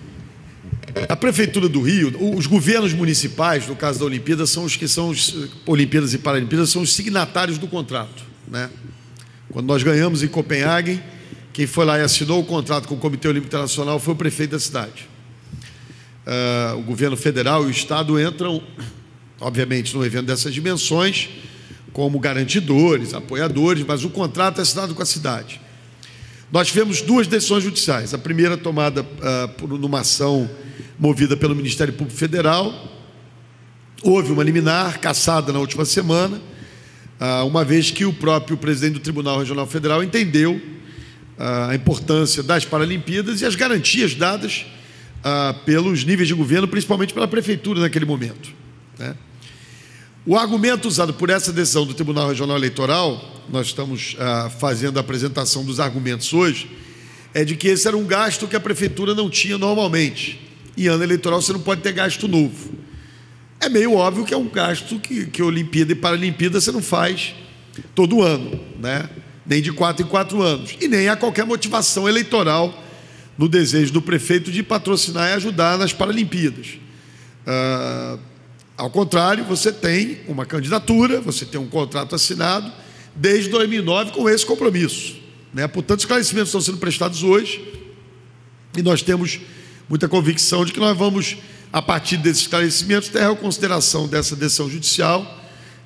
a Prefeitura do Rio, os governos municipais, no caso da Olimpíada, são os que são os Olimpíadas e Paralimpíadas, são os signatários do contrato, né? Quando nós ganhamos em Copenhague, quem foi lá e assinou o contrato com o Comitê Olímpico Internacional foi o prefeito da cidade. Uh, o governo federal e o Estado entram, obviamente, num evento dessas dimensões, como garantidores, apoiadores, mas o contrato é assinado com a cidade. Nós tivemos duas decisões judiciais. A primeira tomada uh, por numa ação movida pelo Ministério Público Federal. Houve uma liminar cassada na última semana, uma vez que o próprio presidente do Tribunal Regional Federal entendeu a importância das Paralimpíadas e as garantias dadas pelos níveis de governo, principalmente pela Prefeitura naquele momento, né? O argumento usado por essa decisão do Tribunal Regional Eleitoral, nós estamos fazendo a apresentação dos argumentos hoje, é de que esse era um gasto que a Prefeitura não tinha normalmente. E ano eleitoral você não pode ter gasto novo. É meio óbvio que é um gasto que, que Olimpíada e Paralimpíada você não faz todo ano, né? Nem de quatro em quatro anos. E nem há qualquer motivação eleitoral no desejo do prefeito de patrocinar e ajudar nas Paralimpíadas. Ah, ao contrário, você tem uma candidatura, você tem um contrato assinado desde dois mil e nove com esse compromisso, né? Portanto, os esclarecimentos estão sendo prestados hoje e nós temos muita convicção de que nós vamos, a partir desses esclarecimentos, ter a consideração dessa decisão judicial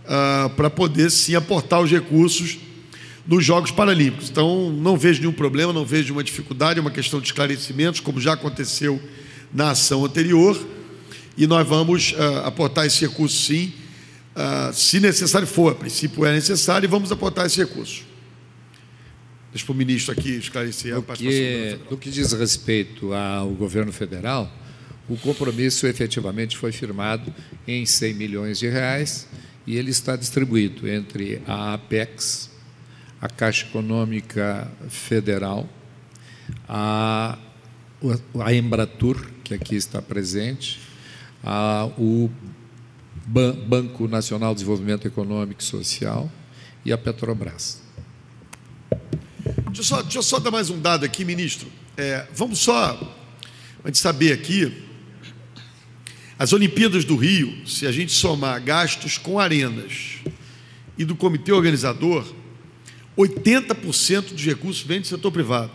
uh, para poder, sim, aportar os recursos nos Jogos Paralímpicos. Então, não vejo nenhum problema, não vejo nenhuma dificuldade, é uma questão de esclarecimentos, como já aconteceu na ação anterior, e nós vamos uh, aportar esse recurso, sim, uh, se necessário for. A princípio é necessário, e vamos aportar esse recurso. Deixa para o ministro aqui esclarecer a participação.
No que diz respeito ao governo federal, o compromisso efetivamente foi firmado em cem milhões de reais e ele está distribuído entre a Apex, a Caixa Econômica Federal, a, a Embratur, que aqui está presente, a, o Ban- Banco Nacional de Desenvolvimento Econômico e Social e a Petrobras.
Deixa eu só, deixa eu só dar mais um dado aqui, ministro. É, vamos só, a gente saber aqui, as Olimpíadas do Rio, se a gente somar gastos com arenas e do comitê organizador, oitenta por cento dos recursos vem do setor privado.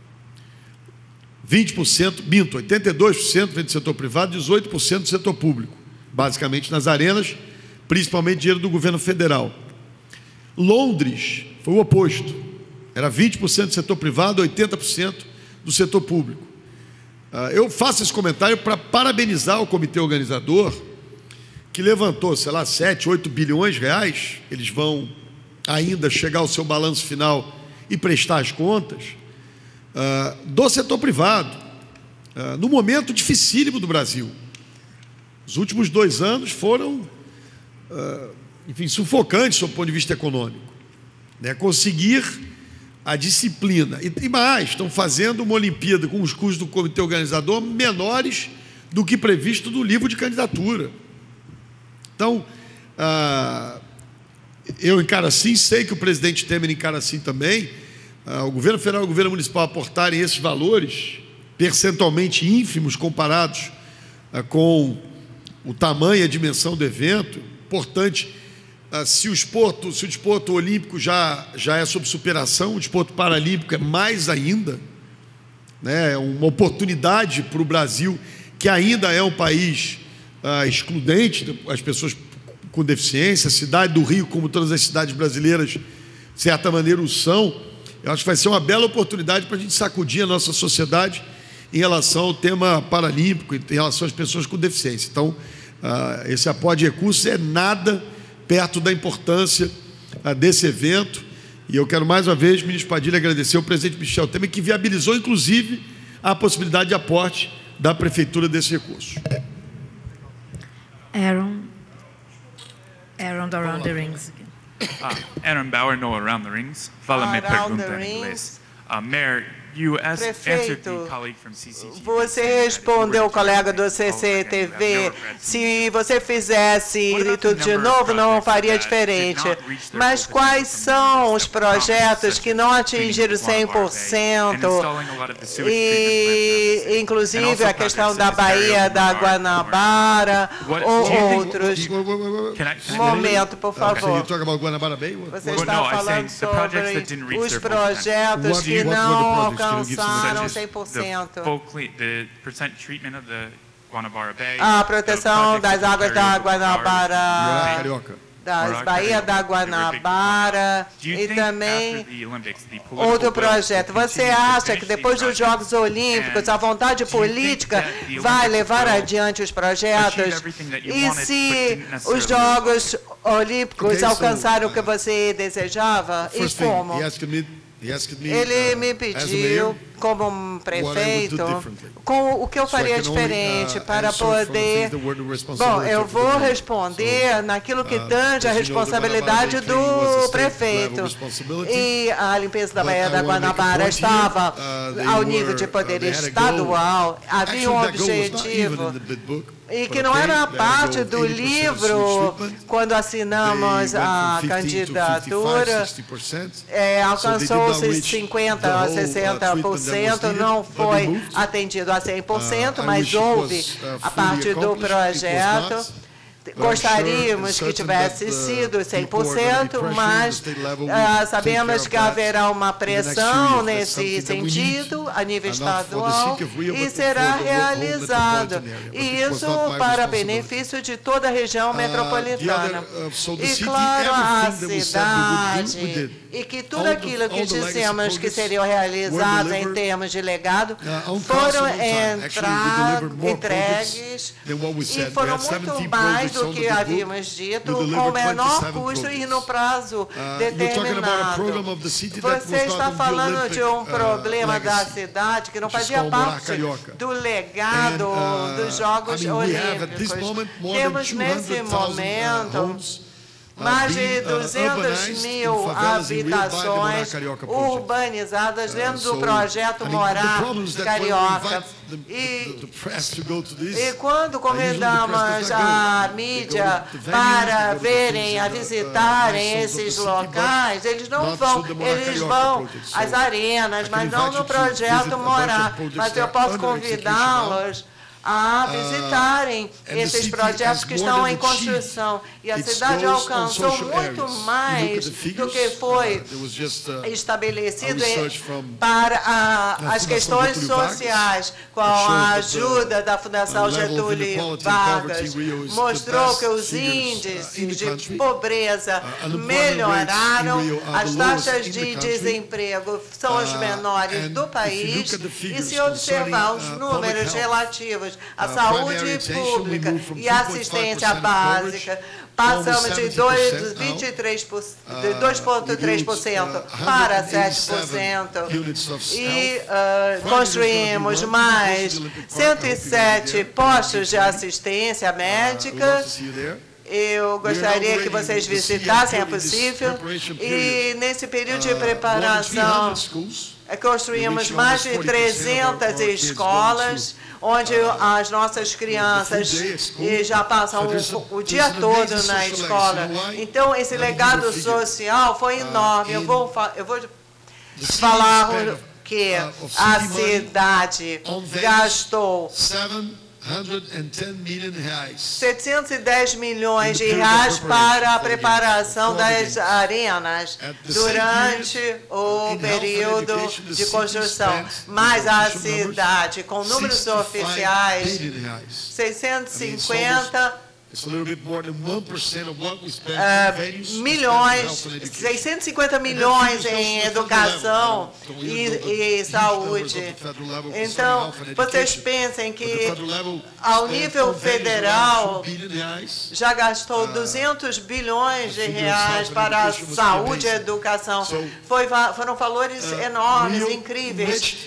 vinte por cento, minto, oitenta e dois por cento vem do setor privado, dezoito por cento do setor público. Basicamente nas arenas, principalmente dinheiro do governo federal. Londres foi o oposto. Era vinte por cento do setor privado, oitenta por cento do setor público. Eu faço esse comentário para parabenizar o comitê organizador, que levantou, sei lá, sete, oito bilhões de reais. Eles vão ainda chegar ao seu balanço final e prestar as contas, do setor privado, no momento dificílimo do Brasil. Os últimos dois anos foram, enfim, sufocantes do ponto de vista econômico. Né? Conseguir a disciplina. E mais, estão fazendo uma Olimpíada com os custos do comitê organizador menores do que previsto no livro de candidatura. Então, ah, eu encaro assim, sei que o presidente Temer encara assim também, ah, o governo federal e o governo municipal aportarem esses valores, percentualmente ínfimos comparados ah, com o tamanho e a dimensão do evento. Importante. Se o esporto, se o desporto olímpico já, já é sob superação, o desporto paralímpico é mais ainda, né? É uma oportunidade para o Brasil, que ainda é um país ah, excludente, as pessoas com deficiência, a cidade do Rio, como todas as cidades brasileiras, de certa maneira o são. Eu acho que vai ser uma bela oportunidade para a gente sacudir a nossa sociedade em relação ao tema paralímpico, em relação às pessoas com deficiência. Então, ah, esse aporte de recursos é nada perto da importância ah, desse evento. E eu quero mais uma vez, ministro Padilha, agradecer ao presidente Michel Temer, que viabilizou, inclusive, a possibilidade de aporte da Prefeitura desse recurso.
Aaron. Aaron do Around the Rings.
Ah, Aaron Bauer, no Around the Rings. Fala minha pergunta em inglês. Uh, Mayor, you answered the colleague from C C T V.
Você respondeu ao colega do C C T V, se você fizesse tudo de novo, não faria diferente. Mas quais são os projetos que não atingiram cem por cento? E, inclusive, a questão da Baía da Guanabara ou outros. Momento, por favor. Você está falando sobre os projetos que não alcançaram cem por cento. A proteção das águas da Guanabara, das Baías da Guanabara e também outro projeto. Você acha que depois dos Jogos Olímpicos a vontade política vai levar adiante os projetos? E se os Jogos Olímpicos alcançaram o que você desejava? E como? Ele me pediu, como um prefeito, com o que eu faria diferente para poder... Bom, eu vou responder naquilo que tange a responsabilidade do prefeito. E a limpeza da Baía da Guanabara estava ao nível de poder estadual. Havia um objetivo... E que não era parte do livro, quando assinamos a candidatura, é, alcançou-se cinquenta a sessenta por cento, não foi atendido a cem por cento, mas houve, a parte do projeto, gostaríamos que tivesse sido cem por cento, mas uh, sabemos que haverá uma pressão nesse sentido a nível estadual e será realizado. E isso para benefício de toda a região metropolitana. E, claro, a cidade, e que tudo aquilo que dissemos que seriam realizados em termos de legado foram entregues e foram muito mais do que havíamos dito, com o menor custo e no prazo determinado. Você está falando de um problema da cidade que não fazia parte do legado dos Jogos Olímpicos. Temos nesse momento mais de duzentas mil habitações urbanizadas dentro do projeto Morar Carioca. E, e quando convidamos a mídia para verem, a visitarem esses locais, eles não vão, eles vão às arenas, mas não no projeto Morar. Mas eu posso convidá-los a visitarem esses projetos que estão em construção. E a cidade alcançou muito mais do que foi estabelecido para a, as questões sociais, com a ajuda da Fundação Getúlio Vargas. Mostrou que os índices de pobreza melhoraram, as taxas de desemprego são as menores do país, e se observar os números relativos a saúde pública e assistência básica, passamos de dois vírgula três por cento para sete por cento e uh, construímos mais cento e sete postos de assistência médica. Eu gostaria que vocês visitassem, é possível. E nesse período de preparação, construímos mais de trezentas escolas, onde as nossas crianças já passam o, o dia todo na escola. Então, esse legado social foi enorme. Eu vou, eu vou falar que a cidade gastou setecentos e dez milhões de reais para a preparação das arenas durante o período de construção. Mas a cidade, com números oficiais, seiscentos e cinquenta Uh, milhões, seiscentos e cinquenta milhões em educação e, e saúde. Então, vocês pensem que, ao nível federal, já gastou duzentos bilhões de reais para a saúde e educação. Foi, foram valores enormes, incríveis.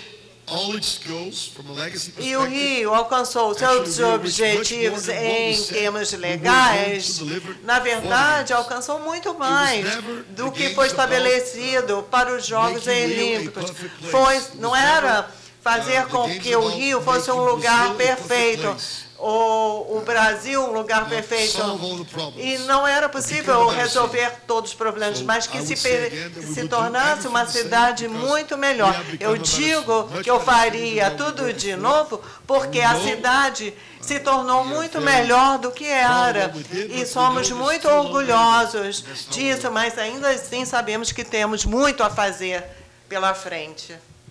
E o Rio alcançou seus objetivos em termos legais, na verdade, alcançou muito mais do que foi estabelecido para os Jogos Olímpicos. Foi, não era fazer com que o Rio fosse um lugar perfeito, o, o Brasil um lugar perfeito, e não era possível resolver todos os problemas, mas que se, se tornasse uma cidade muito melhor. Eu digo que eu faria tudo de novo, porque a cidade se tornou muito melhor do que era, e somos muito orgulhosos disso, mas ainda assim sabemos que temos muito a fazer pela frente.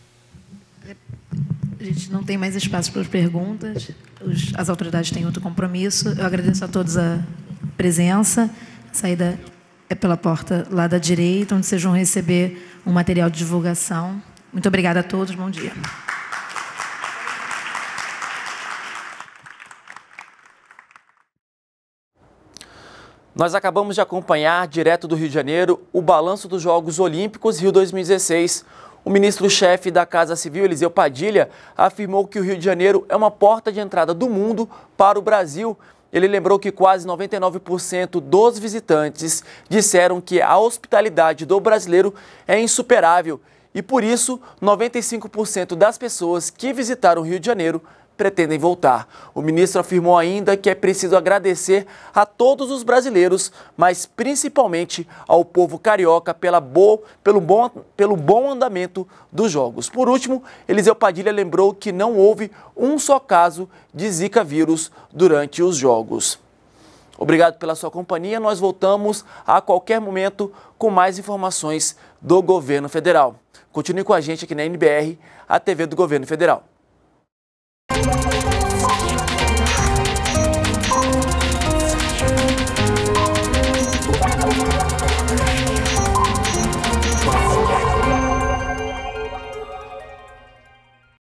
A gente não tem mais espaço para perguntas. Os, as autoridades têm outro compromisso. Eu agradeço a todos a presença. A saída é pela porta lá da direita, onde vocês vão receber um material de divulgação. Muito obrigada a todos. Bom dia.
Nós acabamos de acompanhar, direto do Rio de Janeiro, o balanço dos Jogos Olímpicos Rio dois mil e dezesseis. O ministro-chefe da Casa Civil, Eliseu Padilha, afirmou que o Rio de Janeiro é uma porta de entrada do mundo para o Brasil. Ele lembrou que quase noventa e nove por cento dos visitantes disseram que a hospitalidade do brasileiro é insuperável e, por isso, noventa e cinco por cento das pessoas que visitaram o Rio de Janeiro pretendem voltar. O ministro afirmou ainda que é preciso agradecer a todos os brasileiros, mas principalmente ao povo carioca pela bo, pelo, bom, pelo bom andamento dos Jogos. Por último, Eliseu Padilha lembrou que não houve um só caso de Zika vírus durante os Jogos. Obrigado pela sua companhia. Nós voltamos a qualquer momento com mais informações do governo federal. Continue com a gente aqui na N B R, a T V do Governo Federal.